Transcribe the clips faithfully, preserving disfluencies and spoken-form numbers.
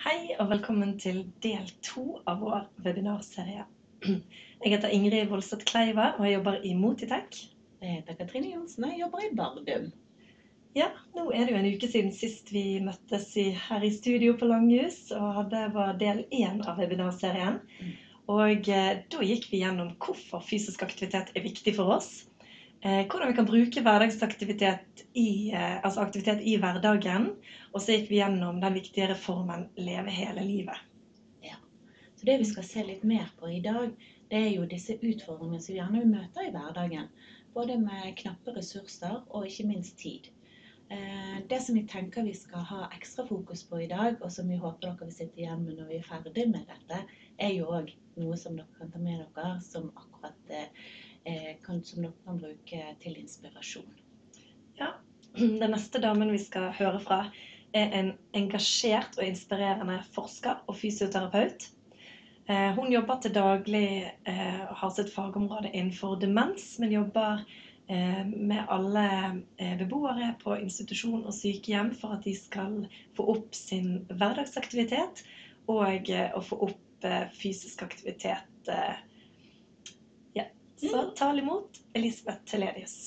Hei og velkommen til del to av vår webinarserie. Jeg heter Ingrid Voldseth Kleiva og jeg jobber i Motitech. Jeg heter Katrine Johnsen og jeg jobber i Bardum. Ja, nå er det jo en uke siden sist vi møttes i, her i studio på Langhus, og det var del én av webinarserien. Og eh, da gikk vi gjennom hvorfor fysisk aktivitet er viktig for oss, eh, hvordan vi kan bruke hverdagsaktivitet i, eh, altså aktivitet i hverdagen, og så gikk vi gjennom den viktige reformen Leve hele livet. Ja, så det vi skal se litt mer på i dag, det er jo disse utfordringene som vi gjerne møter i hverdagen, både med knappe ressurser og ikke minst tid. Det som vi tenker vi skal ha ekstra fokus på i dag, og som vi håper dere vil sitte igjen med når vi er ferdig med dette, er jo også noe som dere kan ta med dere, som akkurat eh, kan, som dere kan bruke til inspirasjon. Ja, den neste damen vi skal høre fra er en engasjert og inspirerende forsker og fysioterapeut. Eh, hun jobber til daglig eh, og har sitt fagområde innenfor demens, men jobber med alle beboere på institusjon og sykehjem for at de skal få opp sin hverdagsaktivitet og å få opp fysisk aktivitet. Ja, så ta imot Elisabeth Telledius.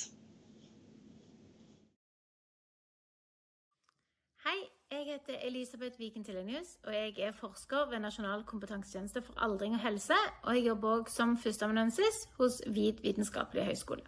Hei, jeg heter Elisabeth Viken Telledius, og jeg er forsker ved Nasjonal kompetansetjeneste for aldring og helse, og jeg jobber også som førsteamanuensis hos Vid Vitenskapelig Høgskole.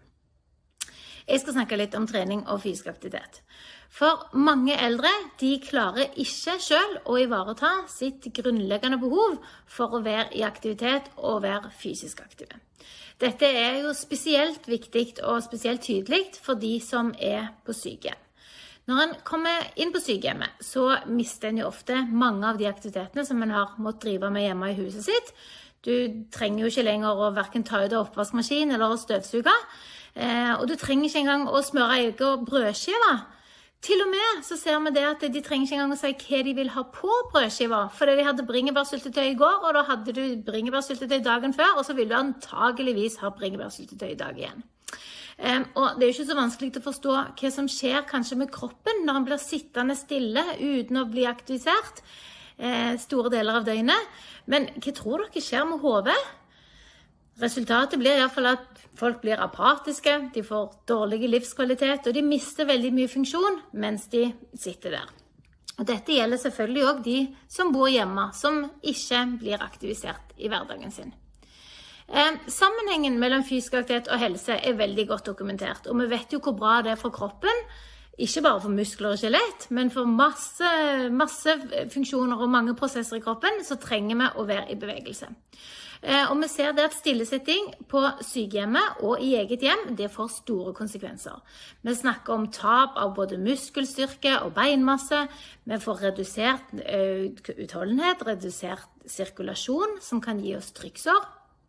Jeg skal snakke litt om trening og fysisk aktivitet. For mange eldre, de klarer ikke selv å ivareta sitt grunnleggende behov for å være i aktivitet og være fysisk aktive. Dette er jo spesielt viktig og spesielt tydelig for de som er på sykehjem. Når en kommer inn på sykehjemmet, så mister en jo ofte mange av de aktivitetene som en har måttet drive med hjemme i huset sitt. Du trenger jo ikke lenger å hverken ta ut av oppvaskmaskin eller støvsuge. Eh, og du trenger ikke engang å smøre egg og brødskiva. Til og med så ser vi det at de trenger ikke engang å si hva de vil ha på brødskiva, fordi de hadde bringebærsyltetøy i går, og da hadde du bringebærsyltetøy dagen før, og så vil du antageligvis ha bringebærsyltetøy i dag igjen. Eh, og det er jo ikke så vanskelig å forstå hva som skjer kanskje med kroppen når han blir sittende stille uten å bli aktivisert eh, store deler av døgnet. Men hva tror dere skjer med hodet? Resultatet blir i hvert fall at folk blir apatiske, de får dårlig livskvalitet, og de mister veldig mye funksjon mens de sitter der. Og dette gjelder selvfølgelig også de som bor hjemme, som ikke blir aktivisert i hverdagen sin. Eh, sammenhengen mellom fysisk aktivitet og helse er veldig godt dokumentert, og vi vet jo hvor bra det er for kroppen, ikke bare for muskler og skjelett, men for masse, masse funksjoner og mange prosesser i kroppen, så trenger vi å være i bevegelse. Og vi ser det at stillesitting på sykehjemmet og i eget hjem, det får store konsekvenser. Vi snakker om tap av både muskelstyrke og beinmasse, vi får redusert utholdenhet, redusert sirkulasjon, som kan gi oss trykksår,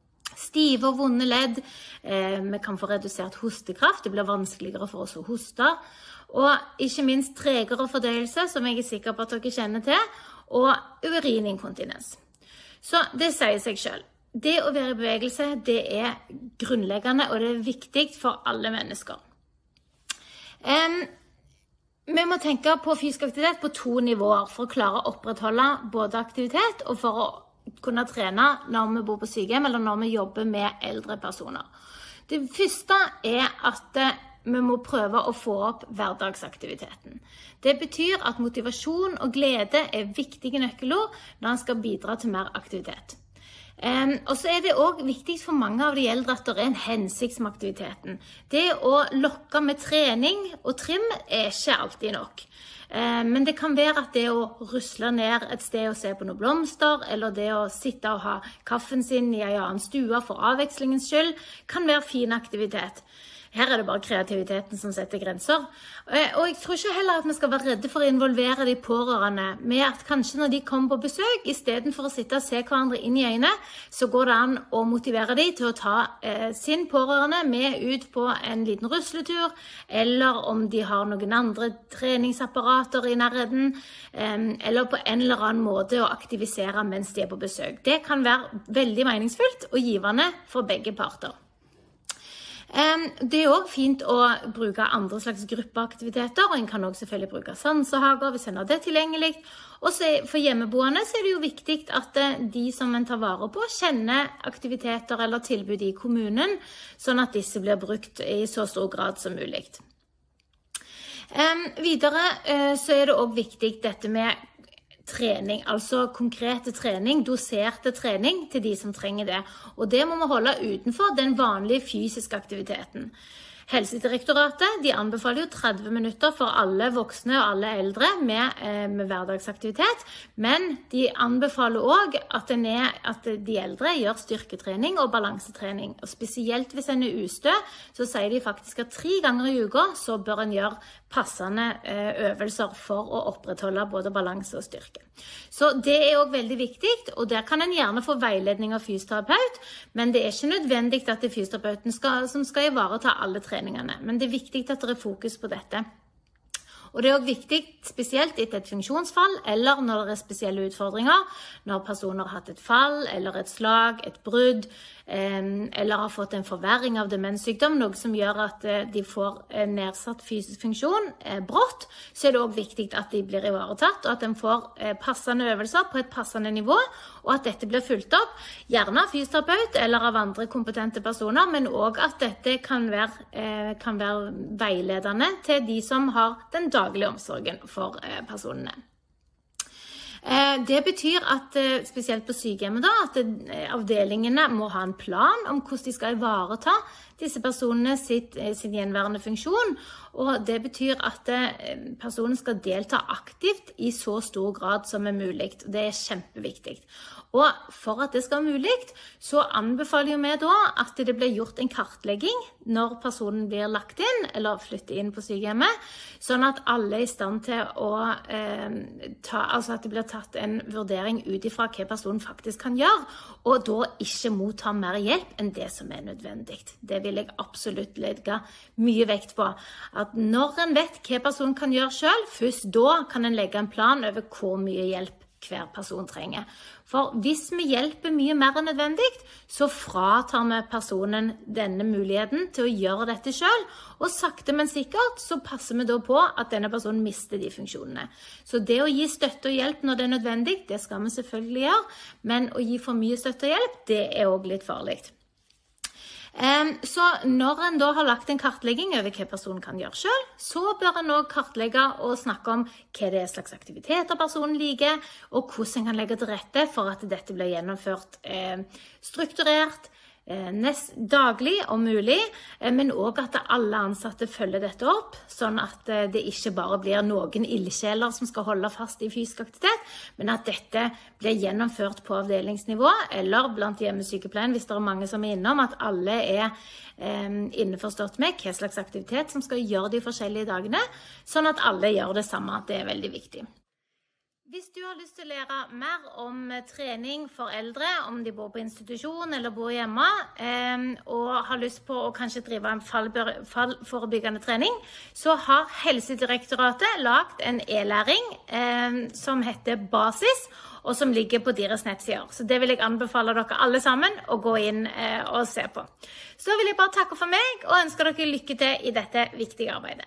stive og vonde ledd, vi kan få redusert hostekraft, det blir vanskeligere for oss å hoste, og ikke minst tregere fordøyelse, som jeg er sikker på at dere kjenner til, og urininkontinens. Så det sier seg selv. Det å være i bevegelse, det er grunnleggende, og det er viktig for alle mennesker. Um, vi må tenke på fysisk aktivitet på to nivåer for å klare å opprettholde både aktivitet og for å kunne trene når vi bor på sykehjem eller når vi jobber med eldre personer. Det første er at vi må prøve å få opp hverdagsaktiviteten. Det betyr at motivasjon og glede er viktige nøkkelord når en skal bidra til mer aktivitet. Um, og så er det også viktig for mange av de eldre at det er en hensikt med aktiviteten. Det å lokke med trening og trim er ikke alltid nok. Um, men det kan være at det å rusle ned et sted og se på noen blomster, eller det å sitte og ha kaffen sin i en annen stue for avvekslingens skyld, kan være fin aktivitet. Her er det bare kreativiteten som setter grenser. Og jeg tror ikke heller at vi skal være redde for å involvere de pårørende med at kanskje når de kommer på besøk, i stedet for å sitte og se hverandre inn i øynene, så går det an å motivere de til å ta eh, sin pårørende med ut på en liten rusletur, eller om de har noen andre treningsapparater i nærheten, eh, eller på en eller annen måte å aktivisere mens de er på besøk. Det kan være veldig meningsfullt og givende for begge parter. Det er også fint å bruke andre slags gruppeaktiviteter, og en kan også selvfølgelig bruke sansehager hvis en har det tilgjengelig. Og for hjemmeboende så er det jo viktig at de som en tar vare på kjenner aktiviteter eller tilbud i kommunen, sånn at disse blir brukt i så stor grad som mulig. Videre så er det også viktig dette med trening, altså konkrete trening, doserte trening til de som trenger det. Og det må vi holde utenfor den vanlige fysiske aktiviteten. Helsedirektoratet, de anbefaler jo tretti minutter for alle voksne og alle eldre med, eh, med hverdagsaktivitet, men de anbefaler også at, er, at de eldre gjør styrketrening og balansetrening. Og spesielt hvis en er ustø, så sier de faktisk at tre ganger i uka så bør en gjøre passende eh, øvelser for å opprettholde både balanse og styrke. Så det er også veldig viktig, og der kan en gjerne få veiledning av fysioterapeut, men det er ikke nødvendig at det er fysioterapeuten skal, som skal ivareta alle treningene. Men det er viktig at det er fokus på dette. Og det er også viktig, spesielt etter et funksjonsfall, eller når det er spesielle utfordringer, når personer har hatt et fall, eller et slag, et brudd, eller har fått en forverring av demenssykdom, noe som gjør at de får en nedsatt fysisk funksjon brått, så er det også viktig at de blir ivaretatt, og at de får passende øvelser på et passende nivå, og at dette blir fulgt opp, gjerne av fysioterapeut eller av andre kompetente personer, men også at dette kan være, kan være veiledende til de som har den daglige omsorgen for personene. Det betyr at, spesielt på sykehjemmet da, at avdelingene må ha en plan om hvordan de skal ivareta disse personene sitt, sin gjenværende funksjon, og det betyr at personen skal delta aktivt i så stor grad som er mulig. Det er kjempeviktig. Og for at det skal være mulig, så anbefaler vi da at det blir gjort en kartlegging når personen blir lagt inn, eller flytter inn på sykehjemmet, sånn at alle er i stand til å eh, ta, altså at det blir tatt en vurdering ut ifra hva personen faktisk kan gjøre, og da ikke motta mer hjelp enn det som er nødvendig. Det vil jeg absolutt legge mye vekt på. At når en vet hva personen kan gjøre selv, først da kan en legge en plan over hvor mye hjelp hver person trenger. For hvis vi hjelper mye mer enn nødvendig, så fratar vi personen denne muligheten til å gjøre dette selv, og sakte men sikkert så passer vi da på at denne personen mister de funksjonene. Så det å gi støtte og hjelp når det er nødvendig, det skal vi selvfølgelig gjøre, men å gi for mye støtte og hjelp, det er også litt farlig. Så når en da har lagt en kartlegging over hva personen kan gjøre selv, så bør en også kartlegge og snakke om hva det er slags aktiviteter personen liker, og hvordan en kan legge til rette for at dette blir gjennomført eh, strukturert, eh, nest, daglig om mulig, eh, men også at alle ansatte følger dette opp, sånn at eh, det ikke bare blir noen ildsjeler som skal holde fast i fysisk aktivitet, men at dette blir gjennomført på avdelingsnivå, eller blant hjemmesykepleien, hvis det er mange som er innom, at alle er eh, innforstått med hva slags aktivitet som skal gjøre de forskjellige dagene, sånn at alle gjør det samme. Det er veldig viktig. Hvis du har lyst til å lære mer om trening for eldre, om de bor på institusjon eller bor hjemme, eh, og har lyst på å kanskje drive en fallforebyggende trening, så har Helsedirektoratet lagt en e-læring eh, som heter Basis, og som ligger på deres nettsider. Så det vil jeg anbefale dere alle sammen å gå inn eh, og se på. Så vil jeg bare takke for meg, og ønsker dere lykke til i dette viktige arbeidet.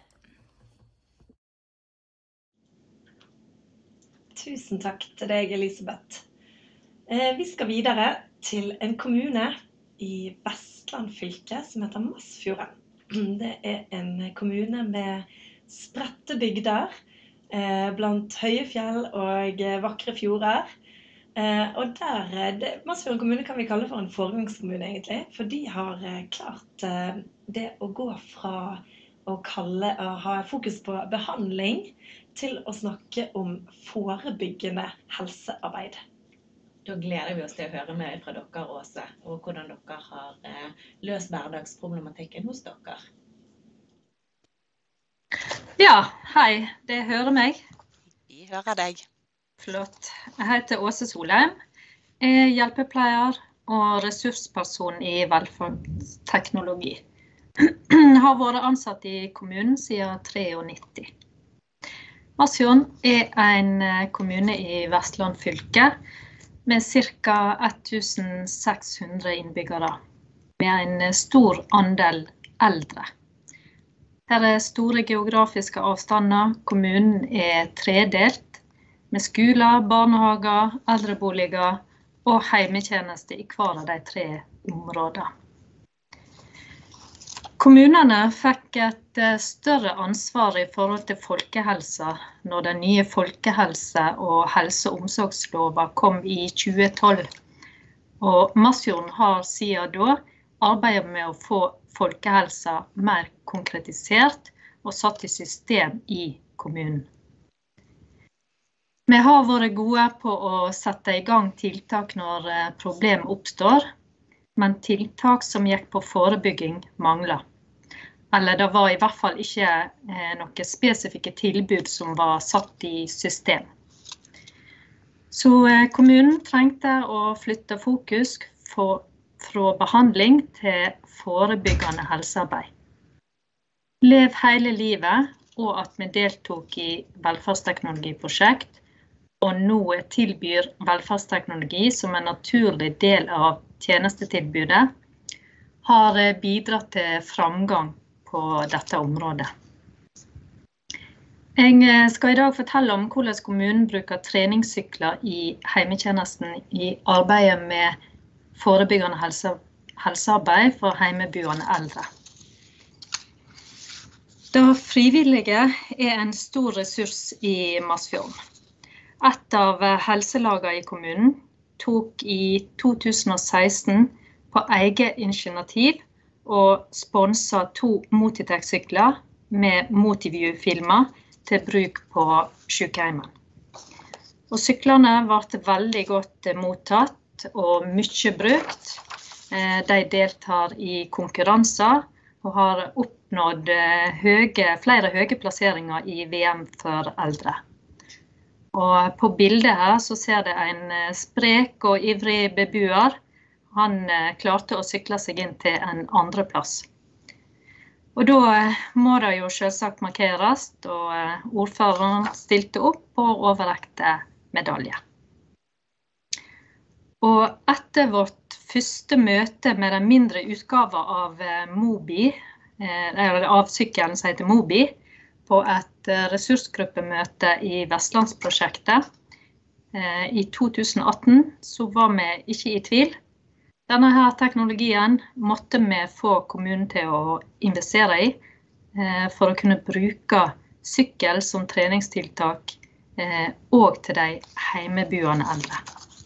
Tusen takk til deg, Elisabeth. Vi skal videre til en kommune i Vestland fylke som heter Masfjorden. Det er en kommune med spredte bygder, blant høye fjell og vakre fjorder. Og der, det, Masfjorden kommune kan vi kalle for en foregangskommune egentlig, for de har klart det å gå fra å kalle, å ha fokus på behandling, til å snakke om forebyggende helsearbeid. Da gleder vi oss til å høre mer fra dere, Åse, og hvordan dere har eh, løst hverdagsproblematikken hos dere. Ja, hei, det hører meg. Vi hører deg. Flott. Jeg heter Åse Solheim, er hjelpepleier og ressursperson i velferdsteknologi. Har vært ansatt i kommunen siden nittitre. Masfjorden er en kommune i Vestland fylke med ca. tusen seks hundre innbyggere, med en stor andel eldre. Her er store geografiske avstander, kommunen er tredelt, med skoler, barnehager, eldreboliger og heimetjenester i hver av de tre områdene. Kommunene fikk et større ansvar i forhold til folkehelsa når den nye folkehelse- og helse- og omsorgsloven kom i tjue tolv. Og Masfjorden har siden da arbeidet med å få folkehelsa mer konkretisert og satt i system i kommunen. Vi har vært gode på å sette i gang tiltak når problem oppstår, men tiltak som gikk på forebygging mangler. Eller det var i hvert fall ikke noen spesifikke tilbud som var satt i system. Så kommunen trengte å flytte fokus fra behandling til forebyggende helsearbeid. Lev hele livet, og at vi deltok i velferdsteknologiprosjekt, og nå tilbyr velferdsteknologi som en naturlig del av tjenestetilbudet, har bidratt til framgang på dette området. Jeg skal i dag fortelle om hvordan kommunen bruker treningssykler i heimetjenesten i arbeidet med forebyggende helse, helsearbeid for heimeboende eldre. Da frivillige er en stor ressurs i Masfjorden. Et av helselagene i kommunen tok i to tusen og seksten på eget initiativ og sponset to Motitech-sykler med Motiview-filmer til bruk på sykehjemmen. Og syklene ble veldig godt mottatt og mye brukt. De deltar i konkurranser og har oppnådd høye, flere høye plasseringer i V M for eldre. Og på bildet her så ser det en sprek og ivrig bebuer. Han klarte å sykle seg inn til en andreplass. Og da må det jo selvsagt markeres, og ordføreren stilte opp og overrekte medalje. Og etter vårt første møte med den mindre utgaven av Mobi, eller av sykkelen som heter Mobi, på et ressursgruppemøte i Vestlandsprosjektet i to tusen og atten, så var vi ikke i tvil. Denne her teknologien måtte vi få kommunen til å investere i for å kunne bruke sykkel som treningstiltak og til de heimeboende eldre.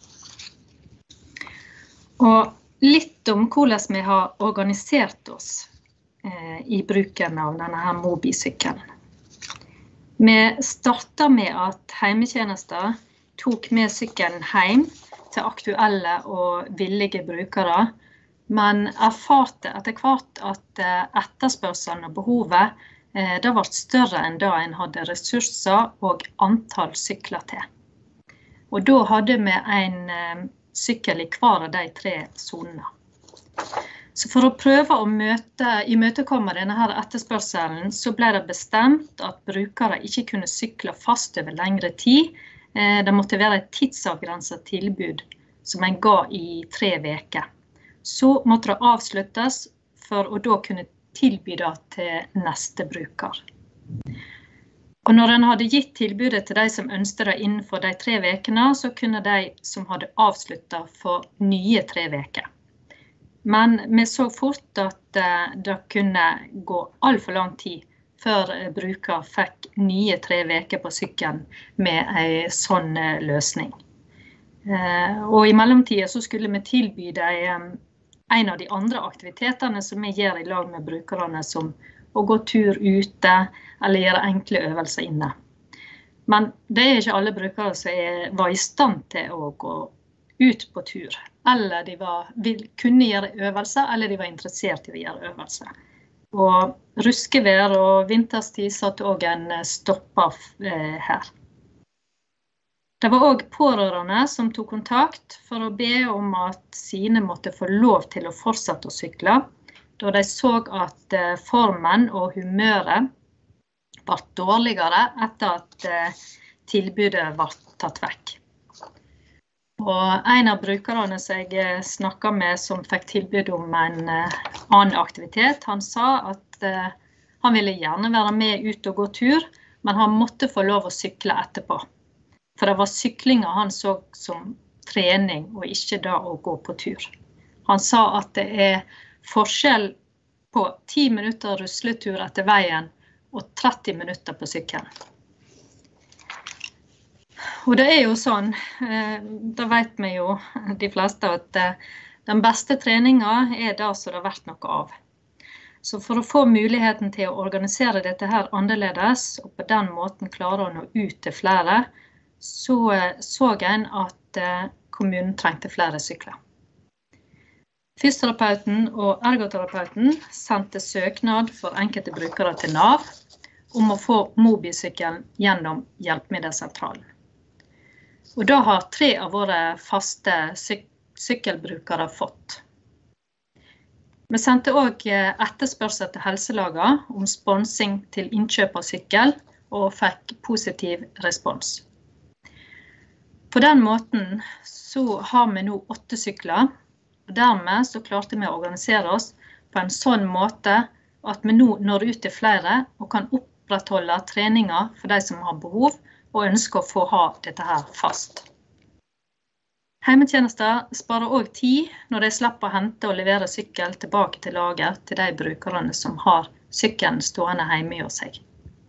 Og litt om hvordan vi har organisert oss i bruken av denne her Mobi-sykkelen. Vi startet med at heimetjenester tok med sykkelen hjem til aktuelle og villige brukere, men erfarte etter hvert at etterspørselen og behovet det ble større enn da en hadde ressurser og antall sykler til. Og da hadde vi en sykkel i hver av de tre zonene. Så for å prøve å møte, imøtekomme denne her etterspørselen, så ble det bestemt at brukere ikke kunne sykle fast over lengre tid. Det måtte være et tidsavgrenset tilbud som en ga i tre uker. Så måtte det avsluttes for å da kunne tilby det til neste bruker. Og når en hadde gitt tilbudet til de som ønsket det innenfor de tre ukene, så kunne de som hadde avsluttet få nye tre uker. Men vi så fort at det kunne gå alt for lang tid før bruker fikk nye tre uker på sykkelen med en sånn løsning. Og i mellomtiden så skulle vi tilby dem en av de andre aktivitetene som vi gjør i lag med brukerne, som å gå tur ute eller gjøre enkle øvelser inne. Men det er ikke alle brukere som var i stand til å gå ut på tur, eller de var, kunne gjøre øvelser, eller de var interessert i å gjøre øvelser. Og ruskevær og vinterstid satt også en stopper her. Det var også pårørende som tok kontakt for å be om at sine måtte få lov til å fortsette å sykle, da de så at formen og humøret var dårligere etter at tilbudet var tatt vekk. Og en av brukerne som jeg snakket med som fikk tilbud om en annen aktivitet, han sa at uh, han ville gjerne være med ut og gå tur, men han måtte få lov å sykle etterpå. For det var syklinger han så som trening, og ikke da å gå på tur. Han sa at det er forskjell på ti minutter rusletur etter veien og tretti minutter på sykkelen. Og det er jo sånn, da vet vi jo de fleste at den beste treningen er det som det har vært noe av. Så for å få muligheten til å organisere dette her annerledes, og på den måten klare å nå ut til flere, så så en at kommunen trengte flere sykler. Fysioterapeuten og ergoterapeuten sendte søknad for enkelte brukere til NAV om å få mobilsykkelen gjennom hjelpemiddelsentralen. Og da har tre av våre faste syk sykkelbrukere fått. Vi sendte også etterspørsel til helselaget om sponsing til innkjøp av sykkel, og fikk positiv respons. På den måten så har vi nå åtte sykler, og dermed så klarte vi å organisere oss på en sånn måte at vi nå når ut til flere og kan opprettholde treninger for de som har behov og ønsker å få ha dette her fast. Heimetjenester sparer også tid når de slipper å hente og levere sykkel tilbake til lager til de brukerne som har sykkelen stående hjemme hos seg.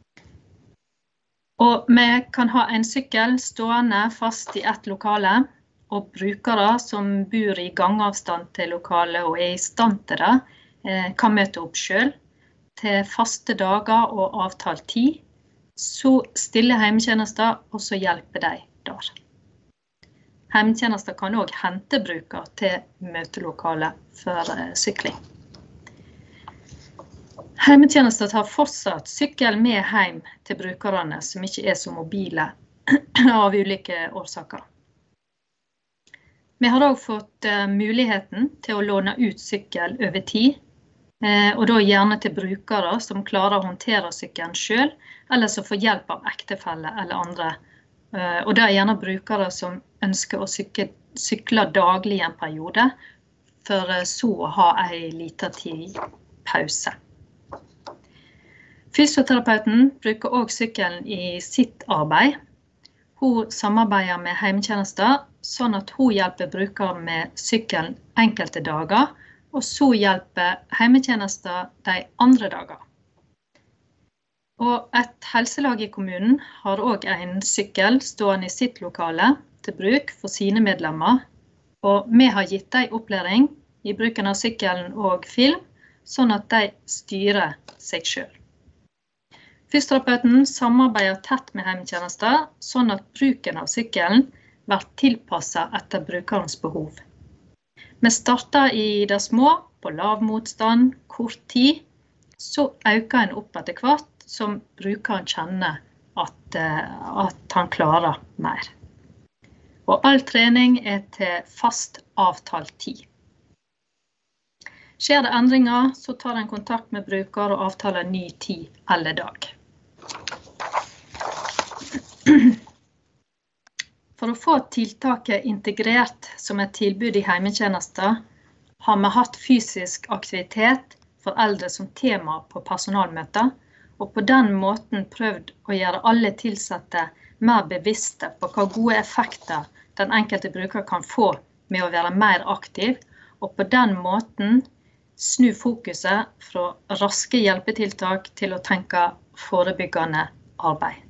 Og vi kan ha en sykkel stående fast i ett lokale, og brukere som bor i gangavstand til lokalet og er i stand til det, kan møte opp selv til faste dager og avtalt tid. Så stiller heimetjenester, og så hjelper de der. Heimetjenester kan også hente bruker til møtelokalet for sykling. Heimetjenester tar fortsatt sykkel med hjem til brukerne som ikke er så mobile av ulike årsaker. Vi har også fått muligheten til å låne ut sykkel over tid, og da gjerne til brukere som klarer å håndtere sykkelen selv, eller som får hjelp av ektefelle eller andre. Og det er gjerne brukere som ønsker å sykle, sykle daglig i en periode, for så å ha en liten tid pause. Fysioterapeuten bruker også sykkelen i sitt arbeid. Hun samarbeider med heimetjenester, sånn at hun hjelper brukere med sykkelen enkelte dager, og så hjelper heimetjenester de andre dager. Og et helselag i kommunen har også en sykkel stående i sitt lokale til bruk for sine medlemmer, og vi har gitt dem opplæring i bruken av sykkelen og film, sånn at de styrer seg selv. Fysioterapeuten samarbeider tett med heimetjenester, sånn at bruken av sykkelen blir tilpasset etter brukerens behov. Vi starter i det små, på lav motstand, kort tid, så øker en opp etter hvert, som brukeren kjenner at, at han klarer mer. Og all trening er til fast avtalt tid. Skjer det endringer, så tar en kontakt med bruker og avtaler ny tid eller dag. For å få tiltaket integrert som et tilbud i heimetjenester, har vi hatt fysisk aktivitet for eldre som tema på personalmøter, og på den måten prøvd å gjøre alle tilsatte mer bevisste på hva gode effekter den enkelte bruker kan få med å være mer aktiv, og på den måten snu fokuset fra raske hjelpetiltak til å tenke forebyggende arbeid.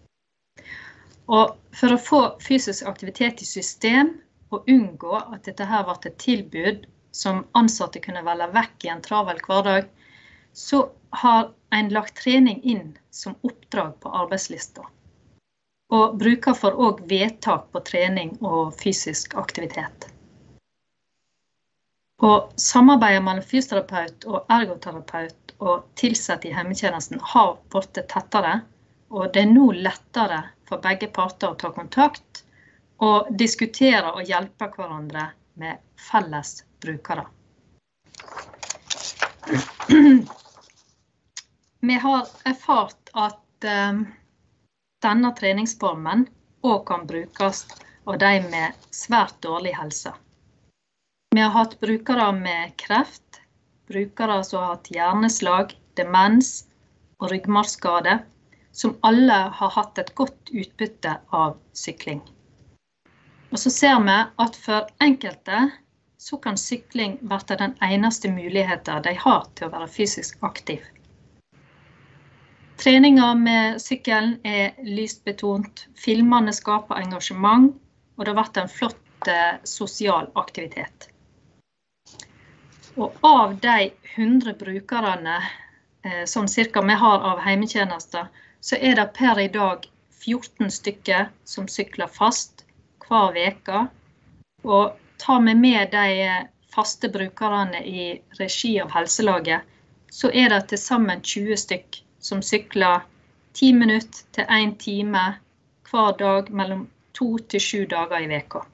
Og for å få fysisk aktivitet i system og unngå at dette her var et tilbud som ansatte kunne velge vekk i en travel hverdag, så har en lagt trening inn som oppdrag på arbeidslista. Og bruker for også vedtak på trening og fysisk aktivitet. Og samarbeidet mellom fysioterapeut og ergoterapeut og tilsatte i heimetjenesten har blitt tettere, og det er nå lettere for begge parter å ta kontakt og diskutere og hjelpe hverandre med felles brukere. Vi har erfart at um, denne treningsformen også kan brukes og de med svært dårlig helse. Vi har hatt brukere med kreft, brukere som har hatt hjerneslag, demens og ryggmargskade, som alle har hatt et godt utbytte av sykling. Og så ser vi at for enkelte så kan sykling være den eneste muligheten de har til å være fysisk aktiv. Treninger med sykkelen er lyst betont, filmene skaper engasjement, og det har vært en flott eh, sosial aktivitet. Og av de hundre brukerne eh, som cirka vi har av heimetjenester, så er det per i dag fjorten stykker som sykler fast hver veka, og tar vi med de faste brukerne i regi av helselaget, så er det til sammen tjue stykk som sykler ti minutter til en time hver dag mellom to til sju dager i veka.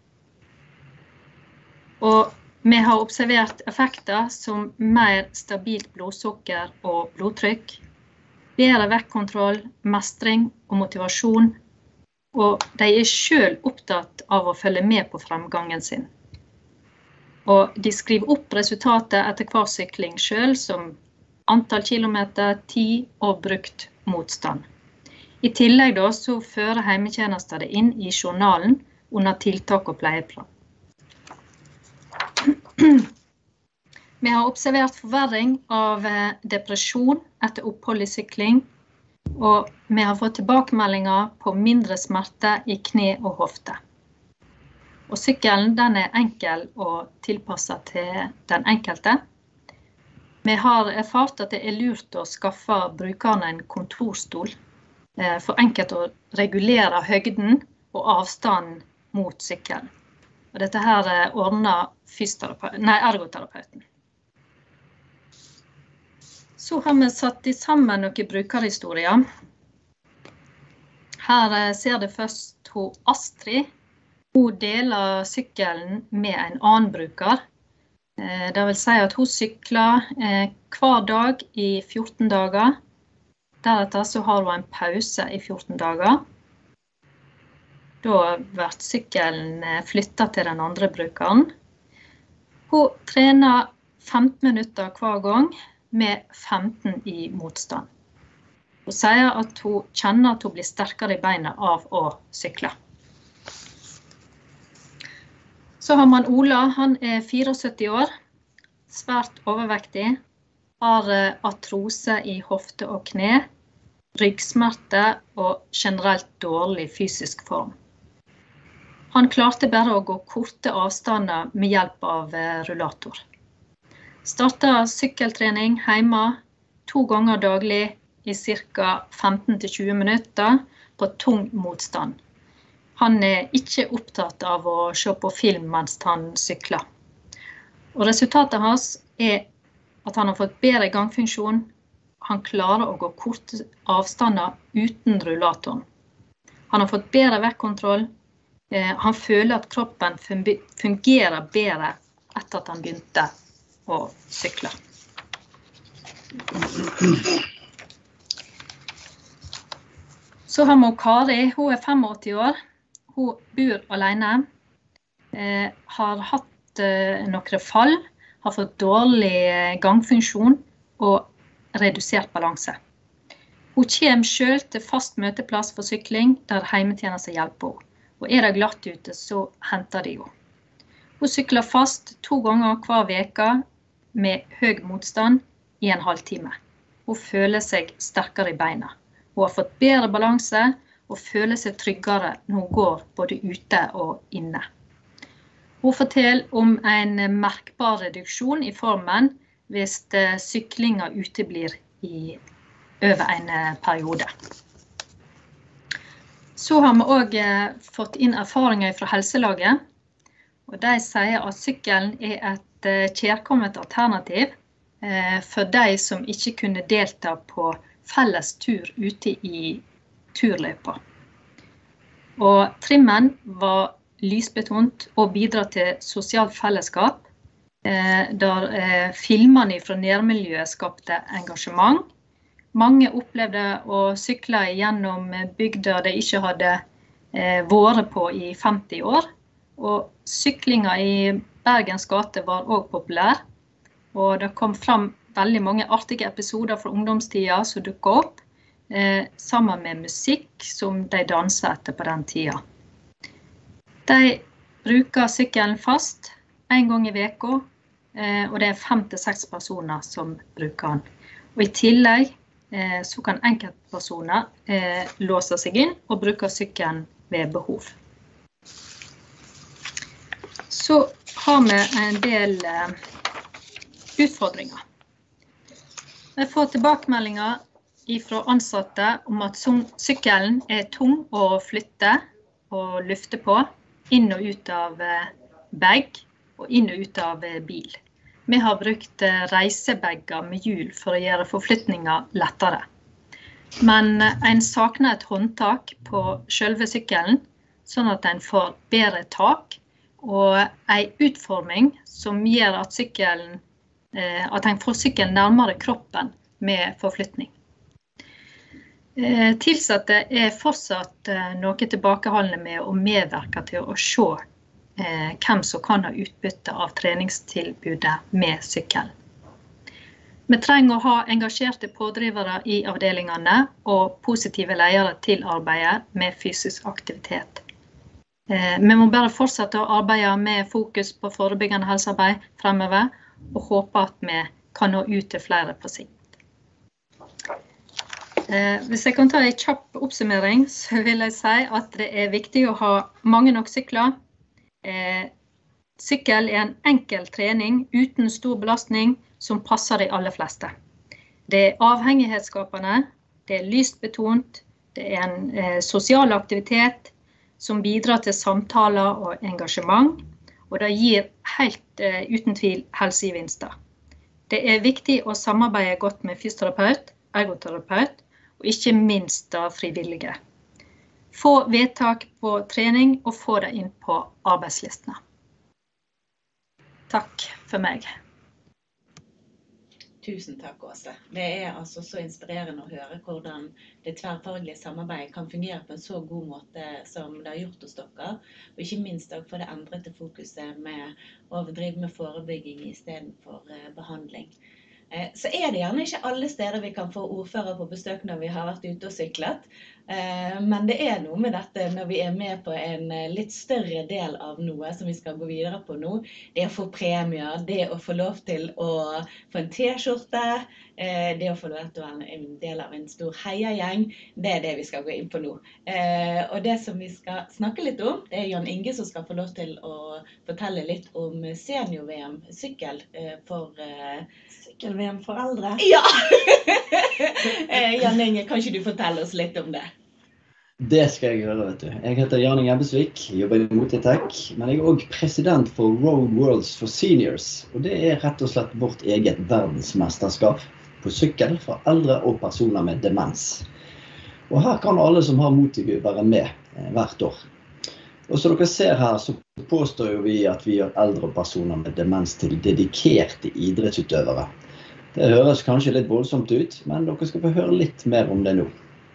Og vi har observert effekter som mer stabilt blodsukker og blodtrykk, bedre vektkontroll, mestring og motivasjon, og de er selv opptatt av å følge med på fremgangen sin. Og de skriver opp resultatet etter hver sykling selv, som antall kilometer, tid og brukt motstand. I tillegg da, så fører heimetjenester det inn i journalen under tiltak og pleieplan. Vi har observert forverring av depresjon etter opphold i sykling, og vi har fått tilbakemeldinger på mindre smerte i kne og hofte. Og sykkelen den er enkel å tilpasse til den enkelte. Vi har erfart at det er lurt å skaffe brukerne en kontorstol, for enkelt å regulere høgden og avstanden mot sykkelen. Og dette her ordner nei, ergoterapeuten. Så har vi satt sammen noen brukerhistorier. Her ser det først hun Astrid. Hun deler sykkelen med en annen bruker. Det vil si at hun sykler hver dag i fjorten dager. Deretter så har hun en pause i fjorten dager. Da blir sykkelen flyttet til den andre brukeren. Hun trener femten minutter hver gang, med femten i motstand. Hun sier at hun kjenner at hun blir sterkere i beina av å sykle. Så har man Ola, han er syttifire år, svært overvektig, har artrose i hofte og kne, ryggsmerte og generelt dårlig fysisk form. Han klarte bare å gå korte avstander med hjelp av rullator. Startet sykkeltrening hjemme to ganger daglig i ca. femten til tjue minutter på tung motstand. Han er ikke opptatt av å se på film mens han sykler. Og resultatet hans er at han har fått bedre gangfunksjon. Han klarer å gå korte avstander uten rullatoren. Han har fått bedre vektkontroll. Han føler at kroppen fungerer bedre etter at han begynte å sykle. Så har vi Kari, hun er åttifem år. Hun bor alene, eh, har hatt eh, noen fall, har fått dårlig gangfunksjon og redusert balanse. Hun kommer selv til fast møteplass for sykling, der heimetjenester hjelper henne. Og er det glatt ute, så henter de henne. Hun sykler fast to ganger hver veka med høy motstand i en halvtime. Hun føler seg sterkere i beina. Hun har fått bedre balanse og føler seg tryggere når hun går både ute og inne. Hun forteller om en merkbar reduksjon i formen hvis syklinger uteblir i over en periode. Så har vi også fått inn erfaringer fra helselaget, og de sier at sykkelen er et kjærkomment alternativ for de som ikke kunne delta på felles tur ute i turløypa. Og trimmen var lysbetont og bidrar til sosialt fellesskap, der filmene fra nærmiljøet skapte engasjement. Mange opplevde å sykle gjennom bygder de ikke hadde eh, vært på i femti år, og syklinga i Bergens gate var også populær, og det kom fram veldig mange artige episoder fra ungdomstida som dukket opp, eh, sammen med musikk som de danset etter på den tida. De bruker sykkelen fast en gang i veka, eh, og det er fem til seks personer som bruker den. Og i tillegg eh, så kan enkeltpersoner eh, låse seg inn og bruke sykkelen ved behov. Så har vi en del eh, utfordringer. Jeg får tilbakemeldinger fra ansatte om at sykkelen er tung å flytte og lufte på, inn og ut av bag og inn og ut av bil. Vi har brukt reisebagger med hjul for å gjøre forflytninger lettere. Men en savner et håndtak på selve sykkelen, sånn at en får bedre tak, og en utforming som gjør at, sykkelen, at en får sykkelen nærmere kroppen med forflytning. Tilsatte er fortsatt noe tilbakeholdende med å medvirke til å se eh, hvem som kan ha utbytte av treningstilbudet med sykkel. Vi trenger å ha engasjerte pådrivere i avdelingene og positive ledere til arbeidet med fysisk aktivitet. Eh, vi må bare fortsette å arbeide med fokus på forebyggende helsearbeid fremover og håpe at vi kan nå ut til flere på sikt. Eh, hvis jeg kan ta en kjapp oppsummering, så vil jeg si at det er viktig å ha mange nok sykler. Eh, sykkel er en enkel trening uten stor belastning som passer de aller fleste. Det er avhengighetsskapende, det er lyst betont, det er en eh, sosial aktivitet som bidrar til samtaler og engasjement, og det gir helt eh, uten tvil helsegevinster. Det er viktig å samarbeide godt med fysioterapeut, ergoterapeut, og ikke minst da frivillige. Få vedtak på trening og få det inn på arbeidslistene. Takk for meg. Tusen takk, Åse. Det er altså så inspirerende å høre hvordan det tverrfaglige samarbeidet kan fungere på en så god måte som det har gjort hos dere, og ikke minst å få det endret til fokuset med å drive med forebygging i stedet for behandling. Så er det gjerne ikke alle steder vi kan få ordfører på besøk når vi har vært ute og syklet, men det er noe med dette når vi er med på en litt større del av noe som vi skal gå videre på nå. Det å få premier, det å få lov til å få en t-skjorte, det å få lov til å være en del av en stor heiagjeng, det er det vi skal gå inn på nå. Og det som vi skal snakke litt om, det er Jan Inge som skal få lov til å fortelle litt om senior-V M-sykkel for... Sykkel-V M for eldre? Ja! Jan Inge, kan ikke du fortelle oss litt om det? Det skal jeg gjøre, vet du. Jeg heter Jan Inge Ebbesvik, jobber i Motitech, men jeg er også president for Road Worlds for Seniors, og det er rett og slett vårt eget verdensmesterskap på sykkel for eldre og personer med demens. Og her kan alle som har motiv være med hvert år. Og som dere ser her, så påstår jo vi at vi gjør eldre personer med demens til dedikerte idrettsutøvere. Det høres kanskje litt voldsomt ut, men dere skal få høre litt mer om det nå.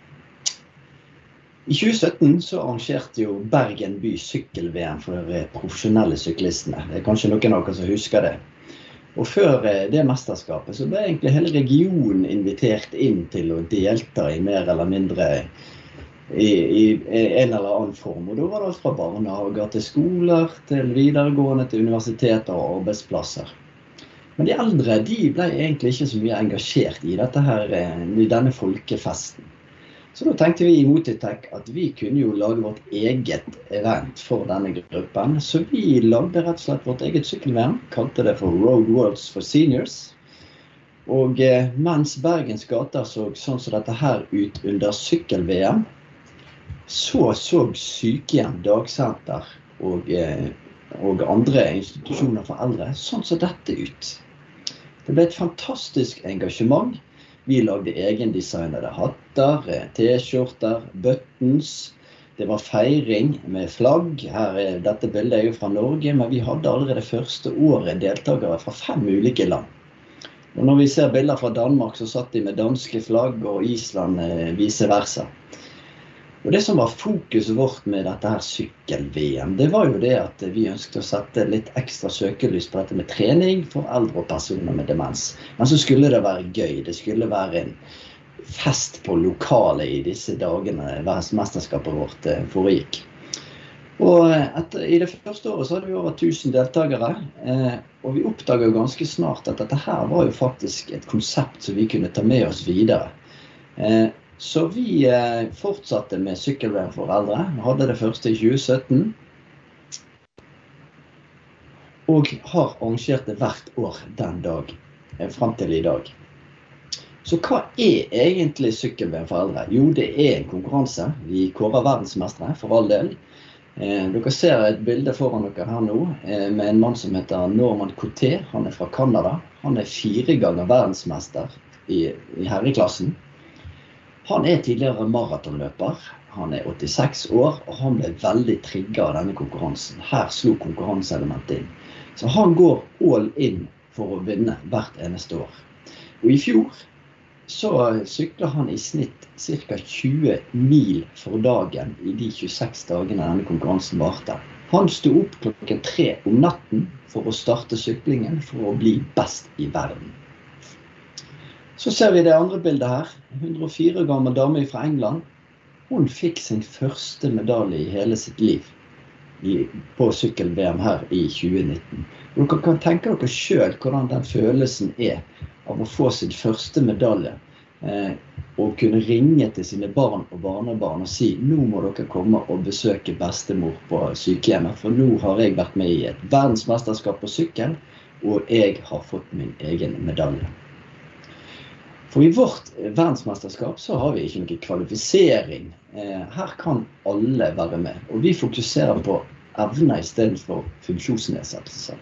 I tjue sytten så arrangerte jo Bergen by sykkel-V M for profesjonelle syklistene. Det er kanskje noen av dere som husker det. Og før det mesterskapet så ble egentlig hele regionen invitert inn til å delta i mer eller mindre i, i en eller annen form. Og da var det alt fra barnehager til skoler, til videregående, til universiteter og arbeidsplasser. Men de eldre, de ble egentlig ikke så mye engasjert i dette her, i denne folkefesten. Så da tenkte vi i Motitech at vi kunne jo lage vårt eget event for denne gruppen. Så vi lagde rett og slett vårt eget sykkel-V M, kalte det for Road Worlds for Seniors. Og mens Bergens gater så sånn som dette her ut under sykkel-V M, så så sykehjem, dagsenter og, og andre institusjoner for eldre sånn som dette ut. Det ble et fantastisk engasjement. Vi lagde egendesignede hatter, t-skjorter, buttons. Det var feiring med flagg. Her er, dette bildet er jo fra Norge, men vi hadde allerede første året deltakere fra fem ulike land. Og når vi ser bilder fra Danmark, så satt de med danske flagg og Island vice versa. Og det som var fokuset vårt med dette her sykkel-V M, det var jo det at vi ønsket å sette litt ekstra søkelys på dette med trening for eldre og personer med demens. Men så skulle det være gøy, det skulle være en fest på lokalet i disse dagene verdensmesterskapet vårt foregikk. Og etter, i det første året så hadde vi over tusen deltakere, eh, og vi oppdaget jo ganske snart at dette her var jo faktisk et konsept som vi kunne ta med oss videre. Eh, Så vi eh, fortsatte med sykkel-V M for eldre, vi hadde det første i tjue sytten, og har arrangert det hvert år den dag, eh, frem til i dag. Så hva er egentlig sykkel-V M for eldre? Jo, det er en konkurranse. Vi kårer verdensmestere for all del. Eh, dere ser et bilde foran dere her nå, eh, med en mann som heter Norman Coté. Han er fra Canada. Han er fire ganger verdensmester i, i herreklassen. Han er tidligere maratonløper, han er åttiseks år, og han ble veldig trigget av denne konkurransen. Her slo konkurranseelementet inn. Så han går all in for å vinne hvert eneste år. Og i fjor så sykler han i snitt ca. tjue mil for dagen i de tjueseks dagene denne konkurransen varte. Han stod opp klokken tre om natten for å starte syklingen for å bli best i verden. Så ser vi det andre bildet her. hundre og fire gammel dame fra England. Hun fikk sin første medalje i hele sitt liv i, på sykkel-V M her i tjue nitten. Og dere kan tenke dere selv hvordan den følelsen er av å få sin første medalje. Eh, og kunne ringe til sine barn og barnebarn og si nå må dere komme og besøke bestemor på sykehjemmet, for nå har jeg vært med i et verdensmesterskap på sykkel, og jeg har fått min egen medalje. For i vårt verdensmesterskap så har vi ikke noen kvalifisering. Her kan alle være med, og vi fokuserer på evne i stedet for funksjonsnedsettelser.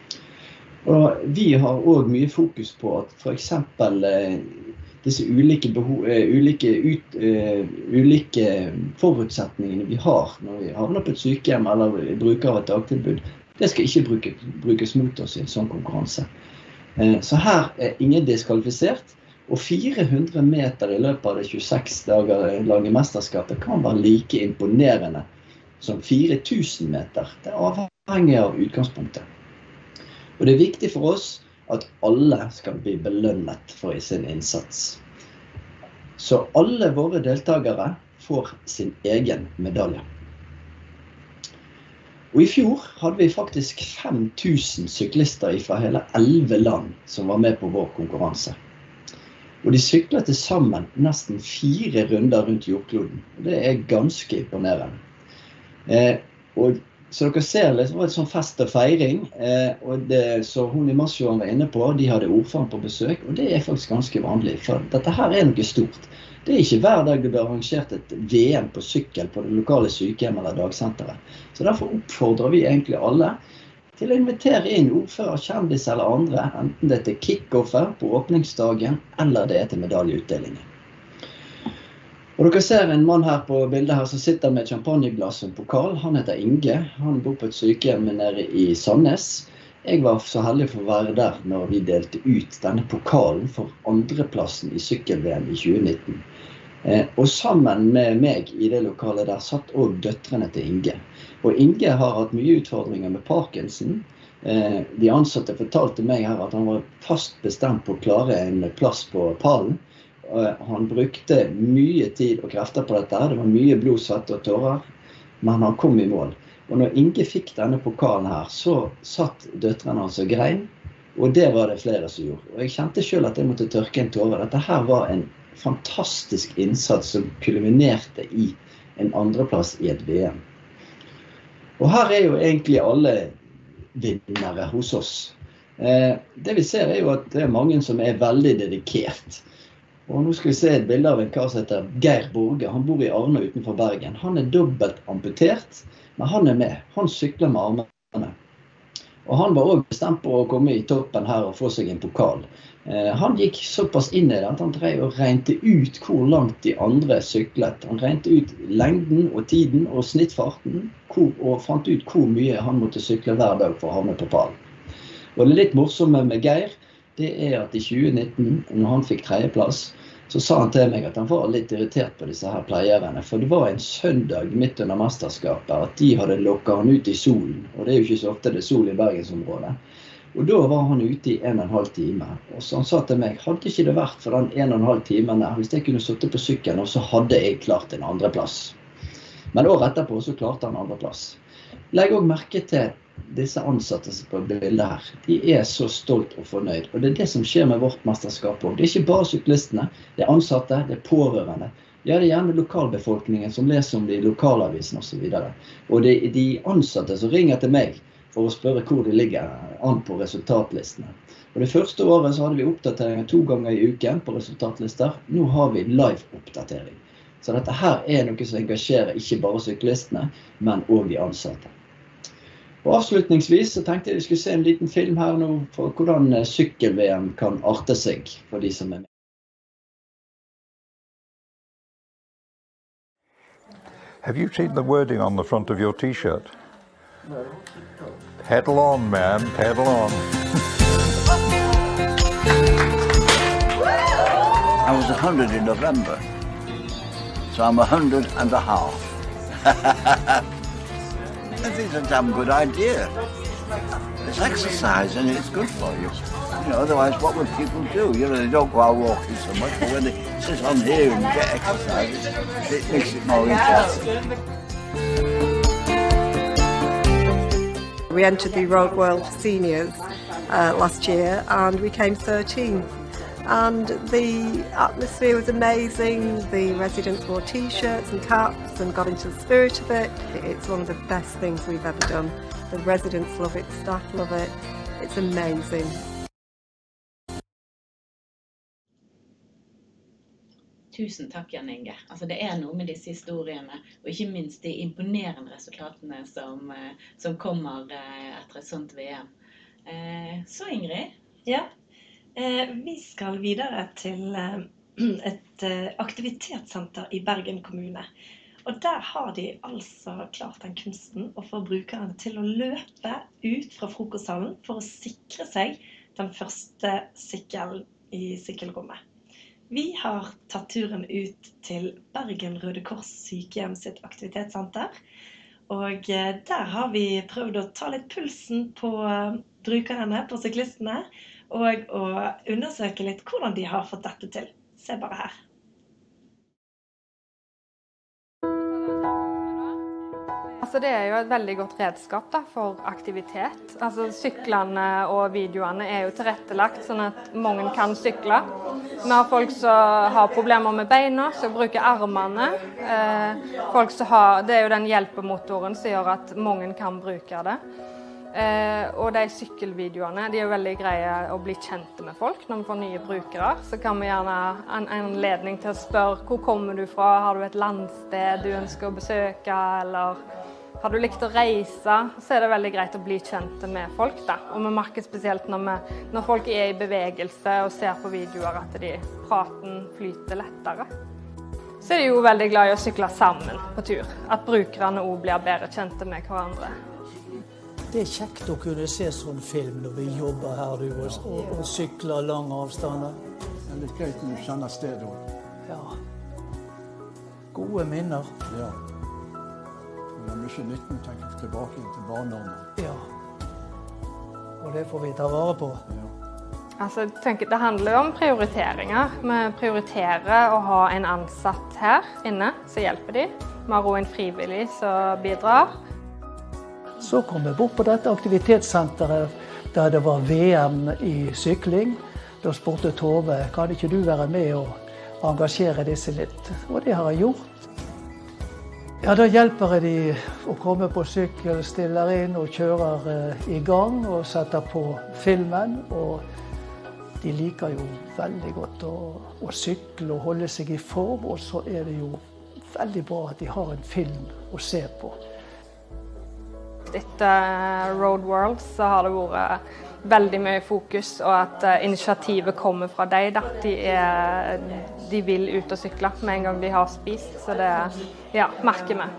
Og vi har også mye fokus på at for eksempel disse ulike, behov, ulike, ut, ulike forutsetningene vi har når vi havner på et sykehjem eller bruker av et dagtilbud, det skal ikke bruke, brukes mot oss i en sånn konkurranse. Så her er ingen diskvalifisert. Og fire hundre meter i løpet av det tjueseks dager lange mesterskapet kan være like imponerende som fire tusen meter. Det er avhengig av utgangspunktet. Og det er viktig for oss at alle skal bli belønnet for sin innsats. Så alle våre deltakere får sin egen medalje. Og i fjor hadde vi faktisk fem tusen syklister fra hele elleve land som var med på vår konkurranse. Og de syklet til sammen nesten fire runder rundt jordkloden. Det er ganske imponerende. Eh, og, så dere ser litt, det var et sånn fest og feiring, eh, og det, så hun i Masjøen var inne på, de hadde ordføreren på besøk, og det er faktisk ganske vanlig, for dette her er noe stort. Det er ikke hver dag det blir arrangert et V M på sykkel på det lokale sykehjem eller dagsenteret. Så derfor oppfordrer vi egentlig alle til å invitere inn ordfører, kjendis eller andre, enten det er til kick-offer på åpningsdagen, eller det er til medaljeutdelingen. Og dere ser en mann her på bildet her som sitter med et champagneglass og en pokal. Han heter Inge, han bor på et sykehjem nede i Sandnes. Jeg var så heldig for å være der når vi delte ut denne pokalen for andreplassen i sykkel-V M i tjue nitten. Eh, og sammen med meg i det lokalet der satt også døtrene til Inge. Og Inge har hatt mye utfordringer med Parkinson. Eh, de ansatte fortalte meg her at han var fast bestemt på å klare en plass på pallen. Eh, han brukte mye tid og krefter på dette. Det var mye blod, svett og tårer, men han kom i mål. Og når Inge fikk denne pokalen her, så satt døtrene hans og grein, og det var det flere som gjorde. Og jeg kjente selv at jeg måtte tørke en tåre. Dette her var en fantastisk innsats som kulminerte i en andreplass i et V M. Og her er jo egentlig alle vinnere hos oss. Eh, det vi ser er jo at det er mange som er veldig dedikert. Og nå skal vi se et bilde av en kar som heter Geir Borge. Han bor i Arna utenfor Bergen. Han er dobbelt amputert, men han er med. Han sykler med armene. Og han var også bestemt på å komme i toppen her og få seg en pokal. Eh, han gikk såpass inn i det at han drev og regnte ut hvor langt de andre syklet. Han regnte ut lengden og tiden og snittfarten, hvor, og fant ut hvor mye han måtte sykle hver dag for å havne på pallen. Og det litt morsomme med Geir, det er at i tjue nitten, når han fikk tredjeplass, så sa han til meg at han var litt irritert på disse her pleierne, for det var en søndag midt under mesterskapet at de hadde lokket han ut i solen, og det er jo ikke så ofte det er sol i Bergensområdet. Og da var han ute i en og en halv time, og så han sa til meg, hadde ikke det vært for den en og en halv timen der, hvis jeg kunne sitte på sykkelen, og så hadde jeg klart en andre plass. Men året etterpå så klarte han andre plass. Legg også merke til disse ansatte på bildet her. De er så stolt og fornøyd, og det er det som skjer med vårt mesterskap også. Det er ikke bare syklistene, det er ansatte, det er pårørende. Ja, det er gjerne lokalbefolkningen som leser om det i lokalavisen og så videre. Og det er de ansatte som ringer til meg for å spørre hvor de ligger an på resultatlistene. Og det første året så hadde vi oppdateringer to ganger i uken på resultatlister. Nå har vi live-oppdatering. Så dette her er noe som engasjerer ikke bare syklistene, men også de ansatte. Og avslutningsvis så tenkte jeg vi skulle se en liten film her nå for hvordan sykkel-V M kan arte seg for de som er med. Have you seen the wording on the front of your t-shirt? No. Pedal on, man, pedal on. I was one hundred in November, so I'm one hundred and a half. I think it's a damn good idea. It's exercise and it's good for you. You know, otherwise what would people do? You know, they don't go out walking so much, but when they sit on here and get exercise, it, it makes it more interesting. We entered the Road World Seniors uh, last year and we came thirteenth. And the atmosphere was amazing. The residents wore t-shirts and caps and got into the spirit of it. It's one of the best things we've ever done. The residents love it, staff love it. It's amazing. Tusen takk, Jan Inge. Altså, det er noe med disse historiene, og ikke minst de imponerende resultatene som, som kommer etter et sånt V M. Så Ingrid? Ja. Vi skal videre til et aktivitetssenter i Bergen kommune. Og der har de altså klart den kunsten å få brukerne til å løpe ut fra frokosthallen for å sikre seg den første sykkelen i sykkelrommet. Vi har tatt turen ut til Bergen Røde Kors sykehjem sitt aktivitetssenter. Og der har vi prøvd å ta litt pulsen på brukerne, på syklistene, og å undersøke litt hvordan de har fått dette til. Se bare her. Altså, det er jo et veldig godt redskap da, for aktivitet. Altså, syklene og videoene er jo tilrettelagt sånn at mange kan sykle. Vi har folk som har problemer med beina, som bruker armene. Eh, folk som har, det er jo den hjelpemotoren som gjør at mange kan bruke det. Eh, og de sykkelvideoene, de er jo veldig greie å bli kjente med folk. Når vi får nye brukere, så kan vi gjerne ha en anledning til å spørre hvor kommer du fra, har du et landsted du ønsker å besøke, eller har du likt å reise, så er det veldig greit å bli kjent med folk da. Og vi merker spesielt når, vi, når folk er i bevegelse og ser på videoer at de praten flyter lettere. Så er de jo veldig glad i å sykle sammen på tur, at brukerne også blir bedre kjente med hverandre. Det er kjekt å kunne se sånn film når vi jobber her du, og, og, og sykler lange avstander. Det er litt greit når du kjenner stedet også. Ja. Gode minner. Ja. Det er mye nytten å tenke tilbake til barndommen. Ja. Og det får vi ta vare på. Ja. Altså, jeg tenker, det handler jo om prioriteringer. Vi prioriterer å ha en ansatt her inne som hjelper de. Vi har også en frivillig som bidrar. Så kom jeg bort på dette aktivitetssenteret der det var V M i sykling. Da spurte Tove, kan ikke du være med og engasjere disse litt? Og det har jeg gjort. Ja, da hjelper jeg de å komme på sykkel, stiller inn og kjører eh, i gang og setter på filmen. Og de liker jo veldig godt å, å sykle og holde seg i form, og så er det jo veldig bra at de har en film å se på. Etter Road World så har det vært veldig mye fokus, og at initiativet kommer fra deg. Da. De, er, de vil ut og sykle med en gang de har spist, så det ja, merker vi.